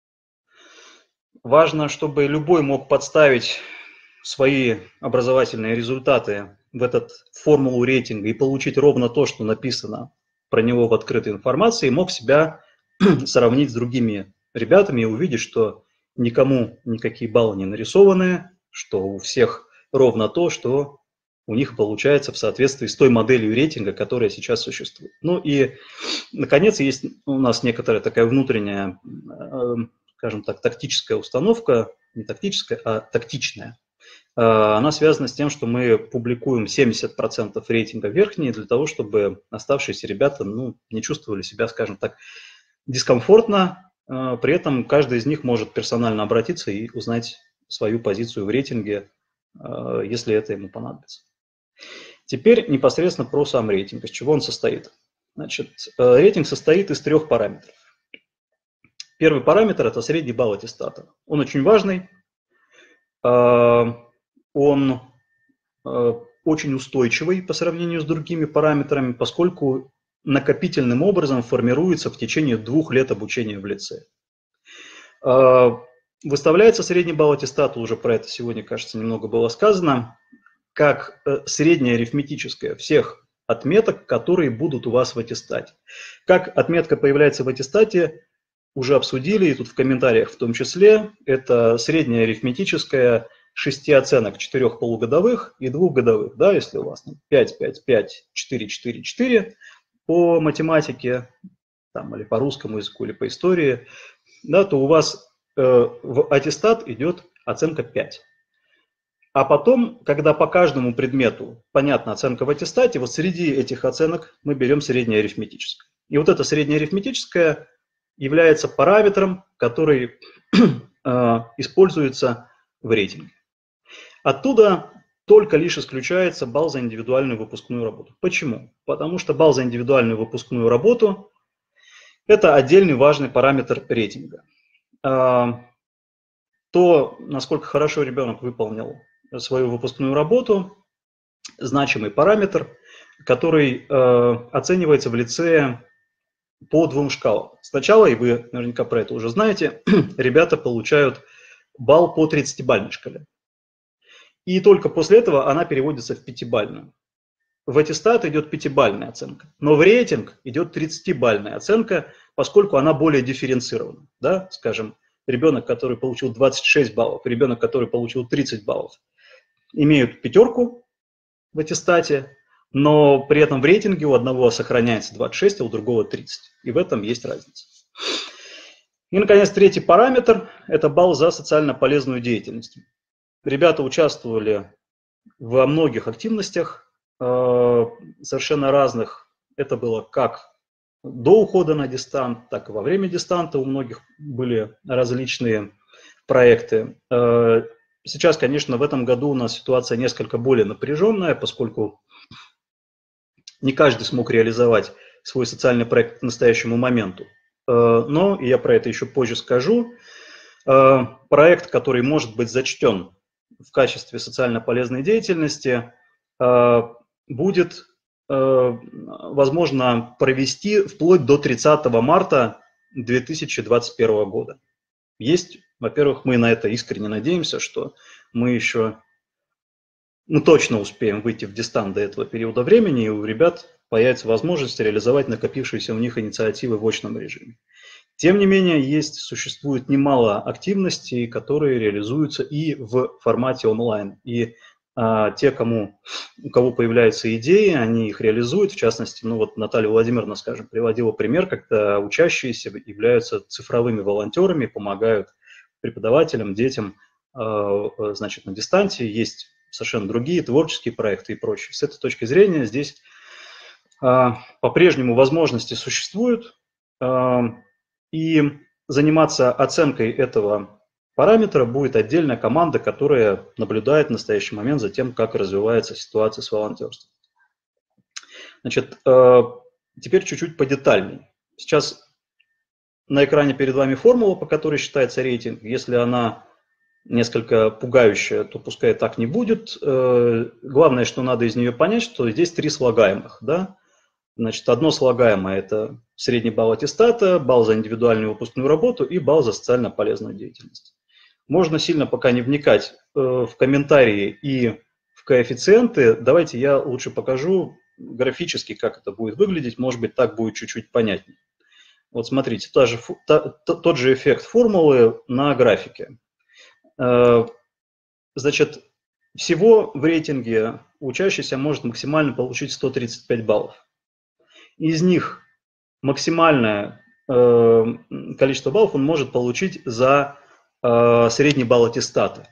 Speaker 1: Важно, чтобы любой мог подставить свои образовательные результаты в эту формулу рейтинга и получить ровно то, что написано про него в открытой информации, и мог себя сравнить с другими ребятами и увидеть, что никому никакие баллы не нарисованы, что у всех ровно то, что у них получается в соответствии с той моделью рейтинга, которая сейчас существует. Ну и, наконец, есть у нас некоторая такая внутренняя, скажем так, тактическая установка, не тактическая, а тактичная. Она связана с тем, что мы публикуем 70% рейтинга верхние для того, чтобы оставшиеся ребята не чувствовали себя, скажем так, дискомфортно. При этом каждый из них может персонально обратиться и узнать свою позицию в рейтинге, если это ему понадобится. Теперь непосредственно про сам рейтинг, из чего он состоит. Значит, рейтинг состоит из 3 параметров. Первый параметр – это средний балл аттестата. Он очень важный, он очень устойчивый по сравнению с другими параметрами, поскольку накопительным образом формируется в течение 2 лет обучения в лицее. Выставляется средний балл аттестата, уже про это сегодня, кажется, немного было сказано, как средняя арифметическая всех отметок, которые будут у вас в аттестате. Как отметка появляется в аттестате, уже обсудили, и тут в комментариях в том числе, это средняя арифметическая 6 оценок, 4 полугодовых и 2 годовых. Да, если у вас 5, 5, 5, 4, 4, 4 по математике, там, или по русскому языку, или по истории, да, то у вас в аттестат идет оценка 5. А потом, когда по каждому предмету понятна оценка в аттестате, вот среди этих оценок мы берем среднее арифметическое. И вот это среднее арифметическое является параметром, который используется в рейтинге. Оттуда только лишь исключается балл за индивидуальную выпускную работу. Почему? Потому что балл за индивидуальную выпускную работу – это отдельный важный параметр рейтинга. То, насколько хорошо ребенок выполнил свою выпускную работу, значимый параметр, который оценивается в лицее по 2 шкалам. Сначала, и вы наверняка про это уже знаете, ребята получают балл по 30-бальной шкале. И только после этого она переводится в 5-бальную. В аттестат идет 5-бальная оценка, но в рейтинг идет 30-бальная оценка, поскольку она более дифференцирована. Да? Скажем, ребенок, который получил 26 баллов, ребенок, который получил 30 баллов, имеют 5 в аттестате, но при этом в рейтинге у одного сохраняется 26, а у другого 30. И в этом есть разница. И, наконец, 3-й параметр – это балл за социально полезную деятельность. Ребята участвовали во многих активностях, совершенно разных. Это было как до ухода на дистант, так и во время дистанта. У многих были различные проекты. Сейчас, конечно, в этом году у нас ситуация несколько более напряженная, поскольку не каждый смог реализовать свой социальный проект к настоящему моменту. Но, и я про это еще позже скажу, проект, который может быть зачтен в качестве социально полезной деятельности, будет возможно провести вплоть до 30 марта 2021 года. Есть, во-первых, мы на это искренне надеемся, что мы точно успеем выйти в дистант до этого периода времени, и у ребят появится возможность реализовать накопившиеся у них инициативы в очном режиме. Тем не менее, существует немало активностей, которые реализуются и в формате онлайн. И те, у кого появляются идеи, они их реализуют. В частности, Наталья Владимировна, скажем, приводила пример, когда учащиеся являются цифровыми волонтерами, помогают преподавателям, детям, значит, на дистанте. Есть совершенно другие творческие проекты и прочее. С этой точки зрения здесь по-прежнему возможности существуют, и заниматься оценкой этого параметра будет отдельная команда, которая наблюдает в настоящий момент за тем, как развивается ситуация с волонтерством. Значит, теперь чуть-чуть подетальней. Сейчас на экране перед вами формула, по которой считается рейтинг. Если она несколько пугающая, то пускай так не будет. Главное, что надо из нее понять, что здесь 3 слагаемых. Да? Значит, одно слагаемое – это средний балл аттестата, балл за индивидуальную выпускную работу и балл за социально полезную деятельность. Можно сильно пока не вникать в комментарии и в коэффициенты. Давайте я лучше покажу графически, как это будет выглядеть. Может быть, так будет чуть-чуть понятнее. Вот смотрите, тот же эффект формулы на графике. Значит, всего в рейтинге учащийся может максимально получить 135 баллов. Из них максимальное количество баллов он может получить за средний балл аттестата.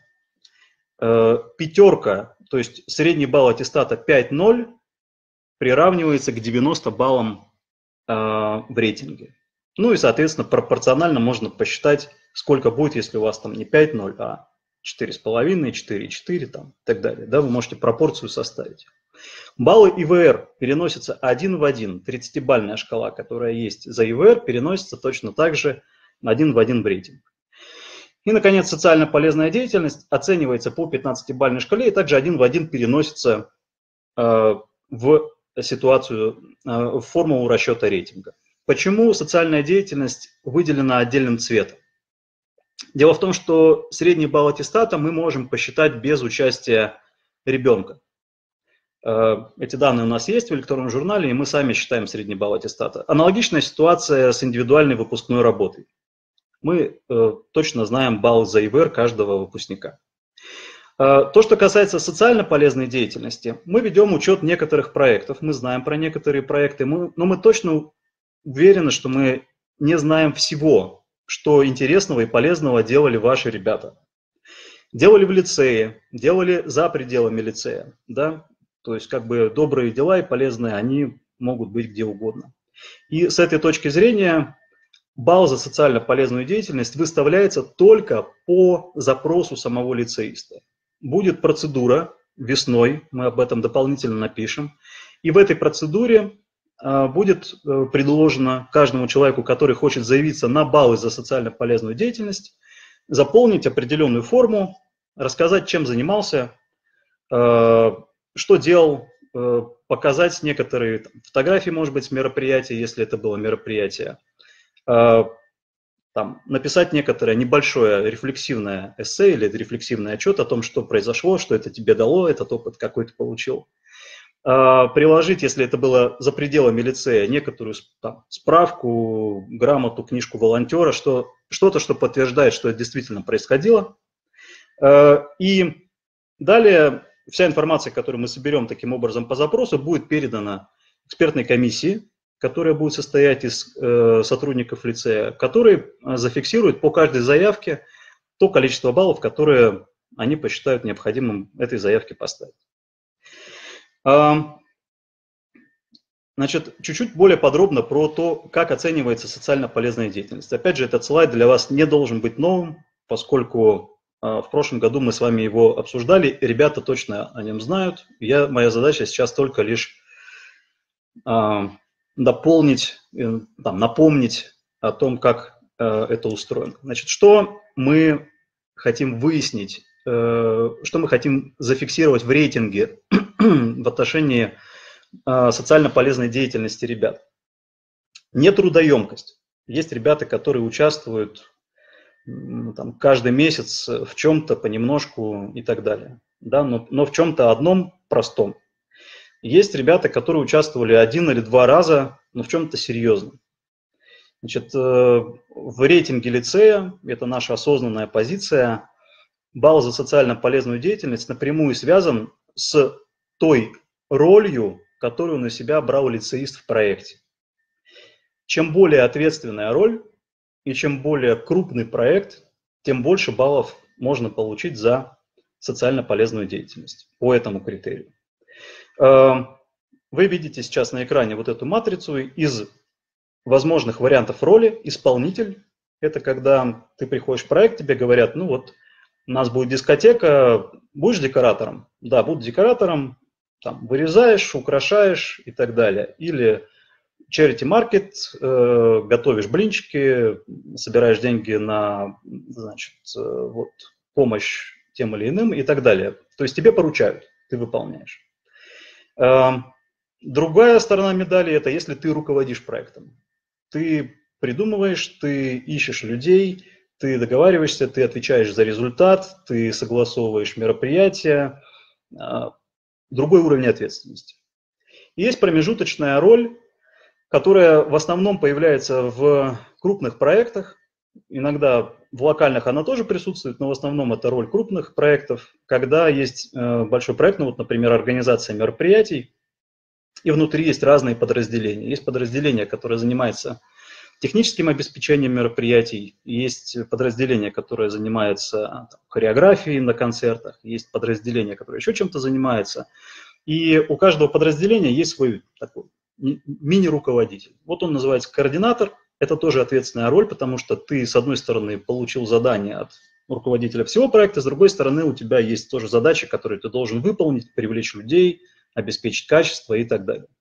Speaker 1: Пятерка, то есть средний балл аттестата 5,0, приравнивается к 90 баллам в рейтинге. Ну и, соответственно, пропорционально можно посчитать, сколько будет, если у вас там не 5,0, а 4,5, 4,4 там, и так далее. Да, вы можете пропорцию составить. Баллы ИВР переносятся 1 в 1. 30-бальная шкала, которая есть за ИВР, переносится точно так же 1 в 1 в рейтинг. И, наконец, социально полезная деятельность оценивается по 15-бальной шкале и также 1 в 1 переносится в ситуацию, в формулу расчета рейтинга. Почему социальная деятельность выделена отдельным цветом? Дело в том, что средний балл аттестата мы можем посчитать без участия ребенка. Эти данные у нас есть в электронном журнале, и мы сами считаем средний балл аттестата. Аналогичная ситуация с индивидуальной выпускной работой. Мы точно знаем балл за ИВР каждого выпускника. То, что касается социально полезной деятельности, мы ведем учет некоторых проектов, мы знаем про некоторые проекты, но мы точно уверены, что мы не знаем всего, что интересного и полезного делали ваши ребята. Делали в лицее, делали за пределами лицея, да? То есть как бы добрые дела и полезные, они могут быть где угодно. И с этой точки зрения балл за социально полезную деятельность выставляется только по запросу самого лицеиста. Будет процедура весной, мы об этом дополнительно напишем, и в этой процедуре будет предложено каждому человеку, который хочет заявиться на баллы за социально полезную деятельность, заполнить определенную форму, рассказать, чем занимался, что делал, показать некоторые фотографии, может быть, с мероприятия, если это было мероприятие, написать некоторое небольшое рефлексивное эссе или рефлексивный отчет о том, что произошло, что это тебе дало, этот опыт какой ты получил. Приложить, если это было за пределами лицея, некоторую справку, грамоту, книжку волонтера, что-то, что подтверждает, что это действительно происходило. И далее вся информация, которую мы соберем таким образом по запросу, будет передана экспертной комиссии, которая будет состоять из сотрудников лицея, которые зафиксируют по каждой заявке то количество баллов, которые они посчитают необходимым этой заявке поставить. Значит, чуть-чуть более подробно про то, как оценивается социально полезная деятельность. Опять же, этот слайд для вас не должен быть новым, поскольку в прошлом году мы с вами его обсуждали, ребята точно о нем знают. Моя задача сейчас только лишь напомнить о том, как это устроено. Значит, что мы хотим выяснить, что мы хотим зафиксировать в рейтинге в отношении социально полезной деятельности ребят. Не трудоемкость. Есть ребята, которые участвуют каждый месяц в чем-то понемножку и так далее. Да? Но в чем-то одном простом. Есть ребята, которые участвовали 1 или 2 раза, но в чем-то серьезном. Значит, в рейтинге лицея, это наша осознанная позиция, балл за социально полезную деятельность напрямую связан с той ролью, которую на себя брал лицеист в проекте. Чем более ответственная роль и чем более крупный проект, тем больше баллов можно получить за социально полезную деятельность по этому критерию. В вы видите сейчас на экране вот эту матрицу из возможных вариантов роли. Исполнитель – это когда ты приходишь в проект, тебе говорят, ну вот, у нас будет дискотека, будешь декоратором? Да, буду декоратором, там, вырезаешь, украшаешь и так далее. Или charity market, готовишь блинчики, собираешь деньги на, значит, вот, помощь тем или иным и так далее. То есть тебе поручают, ты выполняешь. Другая сторона медали – это если ты руководишь проектом. Ты придумываешь, ты ищешь людей, ты договариваешься, ты отвечаешь за результат, ты согласовываешь мероприятия. Другой уровень ответственности. И есть промежуточная роль, которая в основном появляется в крупных проектах. Иногда в локальных она тоже присутствует, но в основном это роль крупных проектов, когда есть большой проект, ну вот, например, организация мероприятий, и внутри есть разные подразделения. Есть подразделение, которое занимается техническим обеспечением мероприятий, есть подразделение, которое занимается хореографией на концертах, есть подразделение, которое еще чем-то занимается. И у каждого подразделения есть свой такой мини-руководитель. Вот он называется координатор. Это тоже ответственная роль, потому что ты, с одной стороны, получил задание от руководителя всего проекта, с другой стороны, у тебя есть тоже задачи, которые ты должен выполнить, привлечь людей, обеспечить качество и так далее.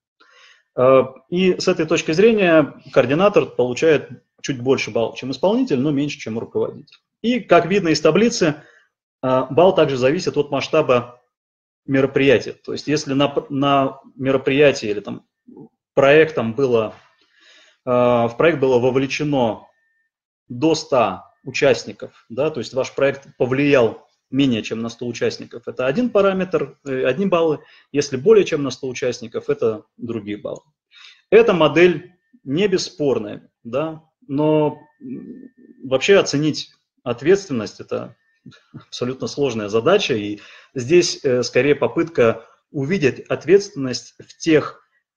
Speaker 1: И с этой точки зрения координатор получает чуть больше баллов, чем исполнитель, но меньше, чем руководитель. И, как видно из таблицы, балл также зависит от масштаба мероприятия. То есть, если на мероприятии или там проектом в проект было вовлечено до 100 участников, да, то есть ваш проект повлиял менее чем на 100 участников, это один параметр, одни баллы. Если более чем на 100 участников, это другие баллы. Эта модель не бесспорная, да, но вообще оценить ответственность – это абсолютно сложная задача, и здесь скорее попытка увидеть ответственность в тех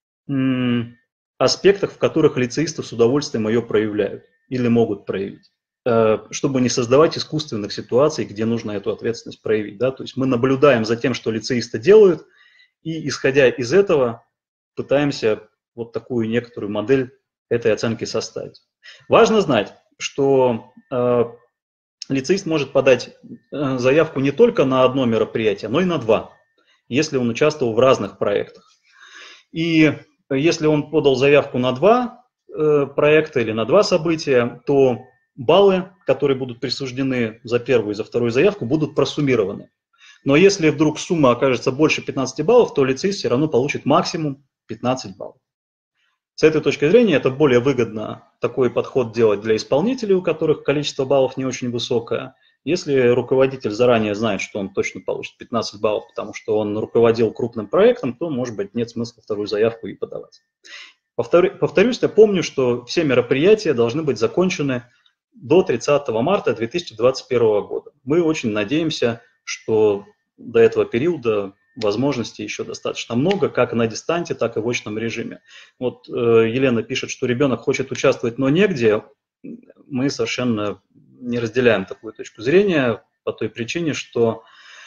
Speaker 1: аспектах, в которых лицеисты с удовольствием ее проявляют или могут проявить, чтобы не создавать искусственных ситуаций, где нужно эту ответственность проявить. Да? То есть мы наблюдаем за тем, что лицеисты делают, и, исходя из этого, пытаемся вот такую некоторую модель этой оценки составить. Важно знать, что лицеист может подать заявку не только на одно мероприятие, но и на два, если он участвовал в разных проектах. И если он подал заявку на два проекта или на два события, то баллы, которые будут присуждены за первую и за вторую заявку, будут просуммированы. Но если вдруг сумма окажется больше 15 баллов, то лицеист все равно получит максимум 15 баллов. С этой точки зрения это более выгодно такой подход делать для исполнителей, у которых количество баллов не очень высокое. Если руководитель заранее знает, что он точно получит 15 баллов, потому что он руководил крупным проектом, то, может быть, нет смысла вторую заявку и подавать. Повторюсь, я помню, что все мероприятия должны быть закончены до 30 марта 2021 года. Мы очень надеемся, что до этого периода возможностей еще достаточно много, как на дистанте, так и в очном режиме. Вот Елена пишет, что ребенок хочет участвовать, но негде. Мы совершенно не разделяем такую точку зрения по той причине, что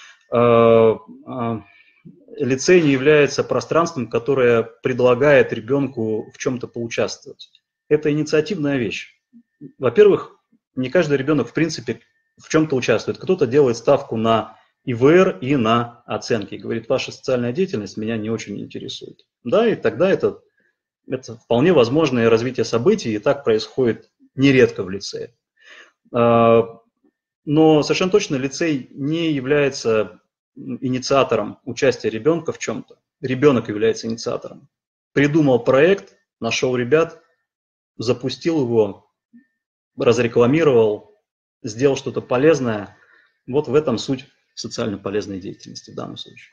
Speaker 1: лицей не является пространством, которое предлагает ребенку в чем-то поучаствовать. Это инициативная вещь. Во-первых, не каждый ребенок, в принципе, в чем-то участвует. Кто-то делает ставку на ИВР и на оценки. Говорит, ваша социальная деятельность меня не очень интересует. Да, и тогда это вполне возможное развитие событий, и так происходит нередко в лицее. Но совершенно точно лицей не является инициатором участия ребенка в чем-то. Ребенок является инициатором. Придумал проект, нашел ребят, запустил его, разрекламировал, сделал что-то полезное. Вот в этом суть социально полезной деятельности в данном случае.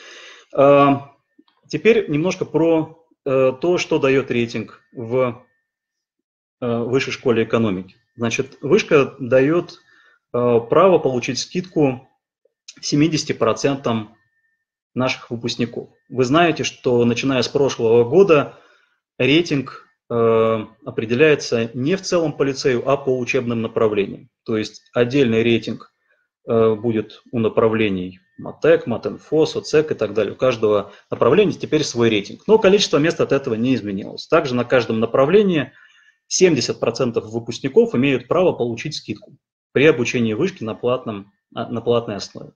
Speaker 1: Теперь немножко про то, что дает рейтинг в Высшей школе экономики. Значит, вышка дает право получить скидку 70% наших выпускников. Вы знаете, что начиная с прошлого года рейтинг определяется не в целом по лицею, а по учебным направлениям. То есть отдельный рейтинг будет у направлений МАТЭК, МАТ-инфо, СОЦЭК и так далее. У каждого направления теперь свой рейтинг. Но количество мест от этого не изменилось. Также на каждом направлении 70% выпускников имеют право получить скидку при обучении вышки на платной основе.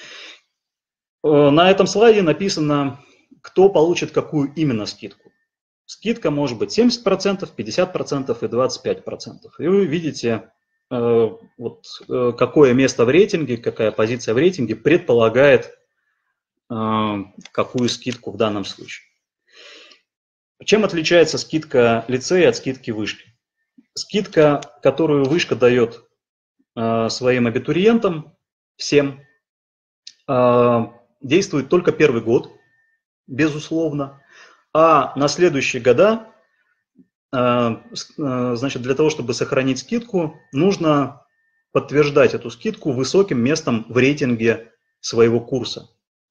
Speaker 1: На этом слайде написано, кто получит какую именно скидку. Скидка может быть 70%, 50% и 25%. И вы видите, какое место в рейтинге, какая позиция в рейтинге предполагает какую скидку в данном случае. Чем отличается скидка лицея от скидки вышки? Скидка, которую вышка дает своим абитуриентам, всем, действует только первый год, безусловно, а на следующие года, значит, для того, чтобы сохранить скидку, нужно подтверждать эту скидку высоким местом в рейтинге своего курса.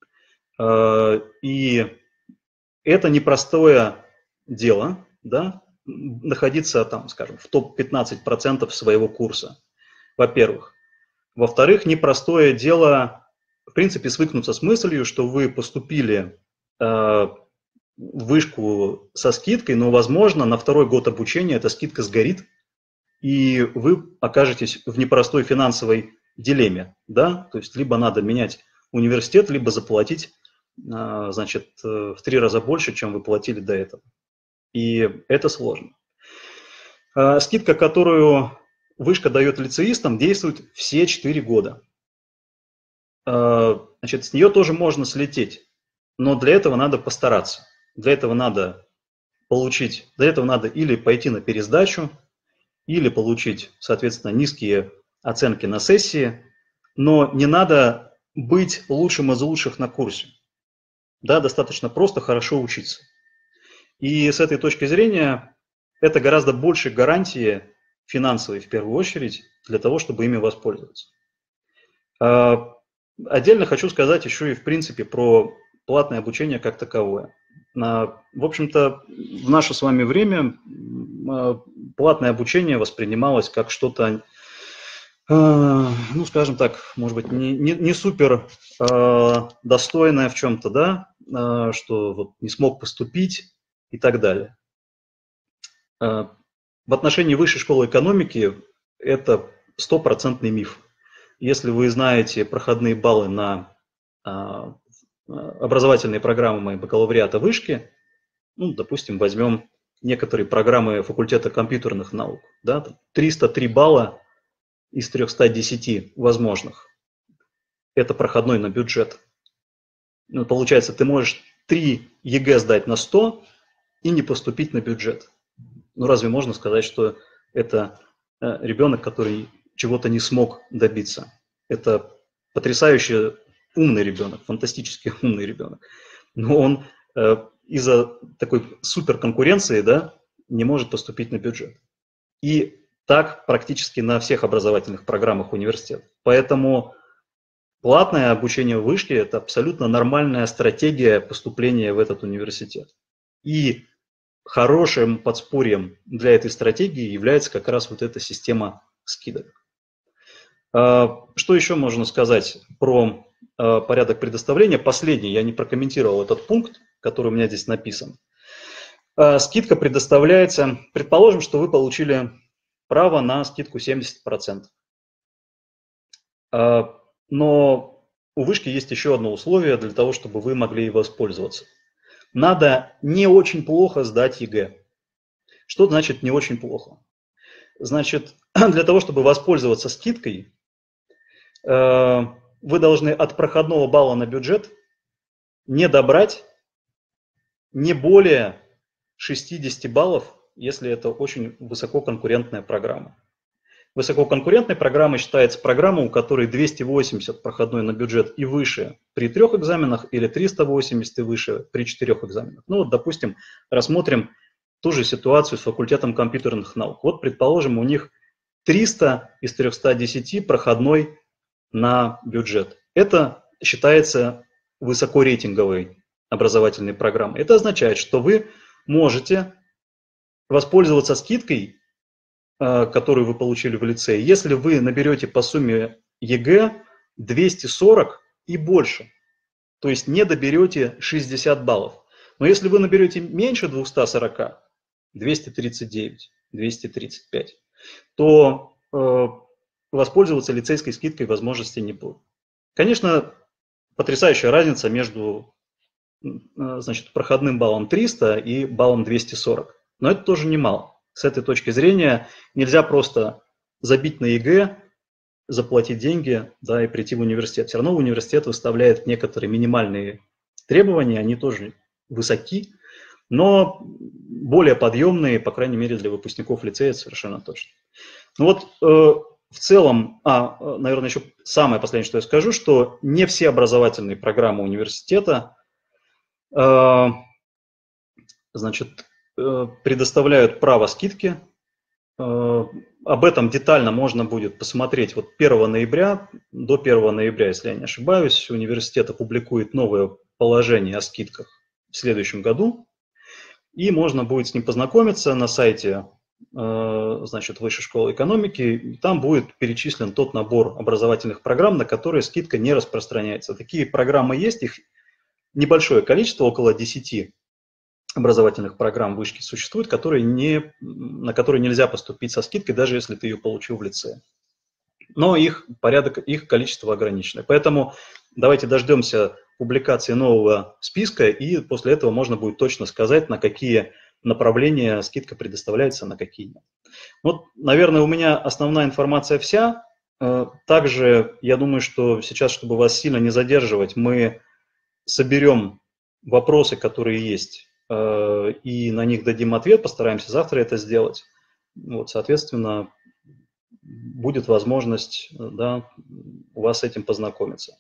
Speaker 1: И это непростое дело, да, находиться там, скажем, в топ-15% своего курса, во-первых. Во-вторых, непростое дело, в принципе, свыкнуться с мыслью, что вы поступили в вышку со скидкой, но, возможно, на второй год обучения эта скидка сгорит, и вы окажетесь в непростой финансовой дилемме, да, то есть либо надо менять университет, либо заплатить, значит, в 3 раза больше, чем вы платили до этого. И это сложно. Скидка, которую вышка дает лицеистам, действует все 4 года. Значит, с нее тоже можно слететь, но для этого надо постараться. Для этого надо или пойти на пересдачу, или получить, соответственно, низкие оценки на сессии, но не надо быть лучшим из лучших на курсе. Да, достаточно просто хорошо учиться. И с этой точки зрения это гораздо больше гарантии финансовой, в первую очередь, для того, чтобы ими воспользоваться. Отдельно хочу сказать еще и, в принципе, про платное обучение как таковое. В общем-то, в наше с вами время платное обучение воспринималось как что-то, ну, скажем так, может быть, не супер достойное в чем-то, да, что вот не смог поступить и так далее. В отношении высшей школы экономики это 100% миф. Если вы знаете проходные баллы на образовательные программы бакалавриата вышки, ну, допустим, возьмем некоторые программы факультета компьютерных наук, да, 303 балла из 310 возможных. Это проходной на бюджет. Ну, получается, ты можешь 3 ЕГЭ сдать на 100 и не поступить на бюджет. Ну, разве можно сказать, что это ребенок, который чего-то не смог добиться? Это потрясающе умный ребенок, фантастически умный ребенок. Но он из-за такой суперконкуренции, да, не может поступить на бюджет. И так практически на всех образовательных программах университета. Поэтому платное обучение в вышке – это абсолютно нормальная стратегия поступления в этот университет. И хорошим подспорьем для этой стратегии является как раз вот эта система скидок. Что еще можно сказать про порядок предоставления? Последний, я не прокомментировал этот пункт, который у меня здесь написан. Скидка предоставляется, предположим, что вы получили право на скидку 70%. Но у вышки есть еще одно условие для того, чтобы вы могли ей воспользоваться. Надо не очень плохо сдать ЕГЭ. Что значит не очень плохо? Значит, для того, чтобы воспользоваться скидкой, вы должны от проходного балла на бюджет не добрать не более 60 баллов, если это очень высококонкурентная программа. Высококонкурентной программой считается программа, у которой 280 проходной на бюджет и выше при 3 экзаменах или 380 и выше при 4 экзаменах. Ну вот, допустим, рассмотрим ту же ситуацию с факультетом компьютерных наук. Вот, предположим, у них 300 из 310 проходной на бюджет. Это считается высокорейтинговой образовательной программой. Это означает, что вы можете воспользоваться скидкой, которую вы получили в лицее, если вы наберете по сумме ЕГЭ 240 и больше. То есть не доберете 60 баллов. Но если вы наберете меньше 240, 239, 235, то воспользоваться лицейской скидкой возможности не будет. Конечно, потрясающая разница между, значит, проходным баллом 300 и баллом 240. Но это тоже немало. С этой точки зрения нельзя просто забить на ЕГЭ, заплатить деньги, да, и прийти в университет. Все равно университет выставляет некоторые минимальные требования, они тоже высоки, но более подъемные, по крайней мере, для выпускников лицея совершенно точно. Ну вот в целом, наверное, еще самое последнее, что я скажу, что не все образовательные программы университета значит, предоставляют право скидки. Об этом детально можно будет посмотреть вот 1 ноября, до 1 ноября, если я не ошибаюсь, университет опубликует новое положение о скидках в следующем году, и можно будет с ним познакомиться на сайте, значит, Высшей школы экономики. Там будет перечислен тот набор образовательных программ, на которые скидка не распространяется. Такие программы есть, их небольшое количество, около 10 образовательных программ вышки существует, на которые нельзя поступить со скидкой, даже если ты ее получил в лицее. Но их количество ограничено. Поэтому давайте дождемся публикации нового списка, и после этого можно будет точно сказать, на какие направления скидка предоставляется, на какие нет. Вот, наверное, у меня основная информация вся. Также я думаю, что сейчас, чтобы вас сильно не задерживать, мы соберем вопросы, которые есть, и на них дадим ответ, постараемся завтра это сделать. Вот, соответственно, будет возможность, да, у вас с этим познакомиться.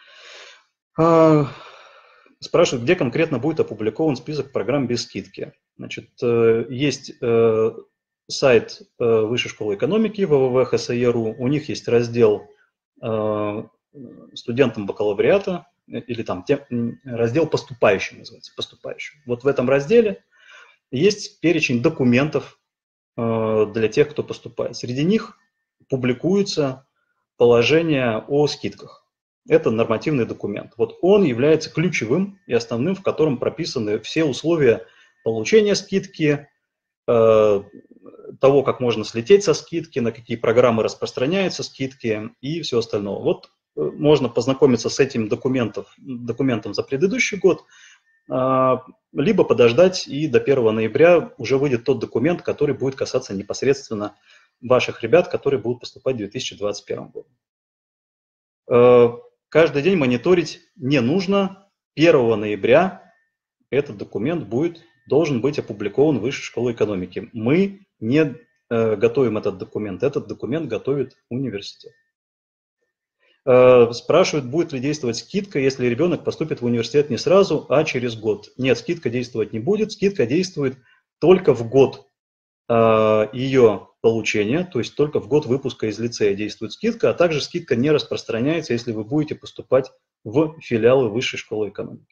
Speaker 1: Спрашивают, где конкретно будет опубликован список программ без скидки. Значит, есть сайт Высшей школы экономики www.hse.ru, у них есть раздел студентам бакалавриата, или там раздел поступающим называется, поступающим. Вот в этом разделе есть перечень документов для тех, кто поступает. Среди них публикуется положение о скидках. Это нормативный документ. Вот он является ключевым и основным, в котором прописаны все условия получения скидки, того, как можно слететь со скидки, на какие программы распространяются скидки и все остальное. Вот можно познакомиться с этим документом за предыдущий год, либо подождать, и до 1 ноября уже выйдет тот документ, который будет касаться непосредственно ваших ребят, которые будут поступать в 2021 году. Каждый день мониторить не нужно. 1 ноября этот документ должен быть опубликован в Высшей школе экономики. Мы не готовим этот документ готовит университет. Спрашивают, будет ли действовать скидка, если ребенок поступит в университет не сразу, а через год. Нет, скидка действовать не будет. Скидка действует только в год ее получения, то есть только в год выпуска из лицея действует скидка, а также скидка не распространяется, если вы будете поступать в филиалы Высшей школы экономики.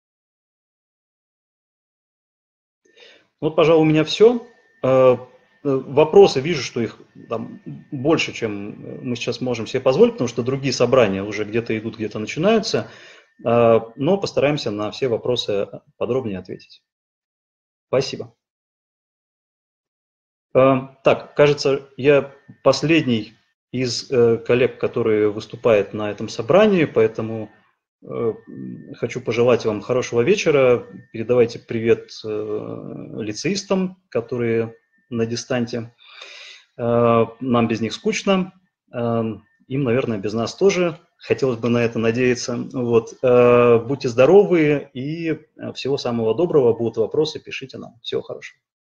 Speaker 1: Вот, пожалуй, у меня все. Вопросы, вижу, что их там больше, чем мы сейчас можем себе позволить, потому что другие собрания уже где-то идут, где-то начинаются, но постараемся на все вопросы подробнее ответить. Спасибо. Так, кажется, я последний из коллег, который выступает на этом собрании, поэтому хочу пожелать вам хорошего вечера. Передавайте привет лицеистам, которые на дистанте. Нам без них скучно, им, наверное, без нас тоже. Хотелось бы на это надеяться. Вот. Будьте здоровы и всего самого доброго. Будут вопросы, пишите нам. Всего хорошего.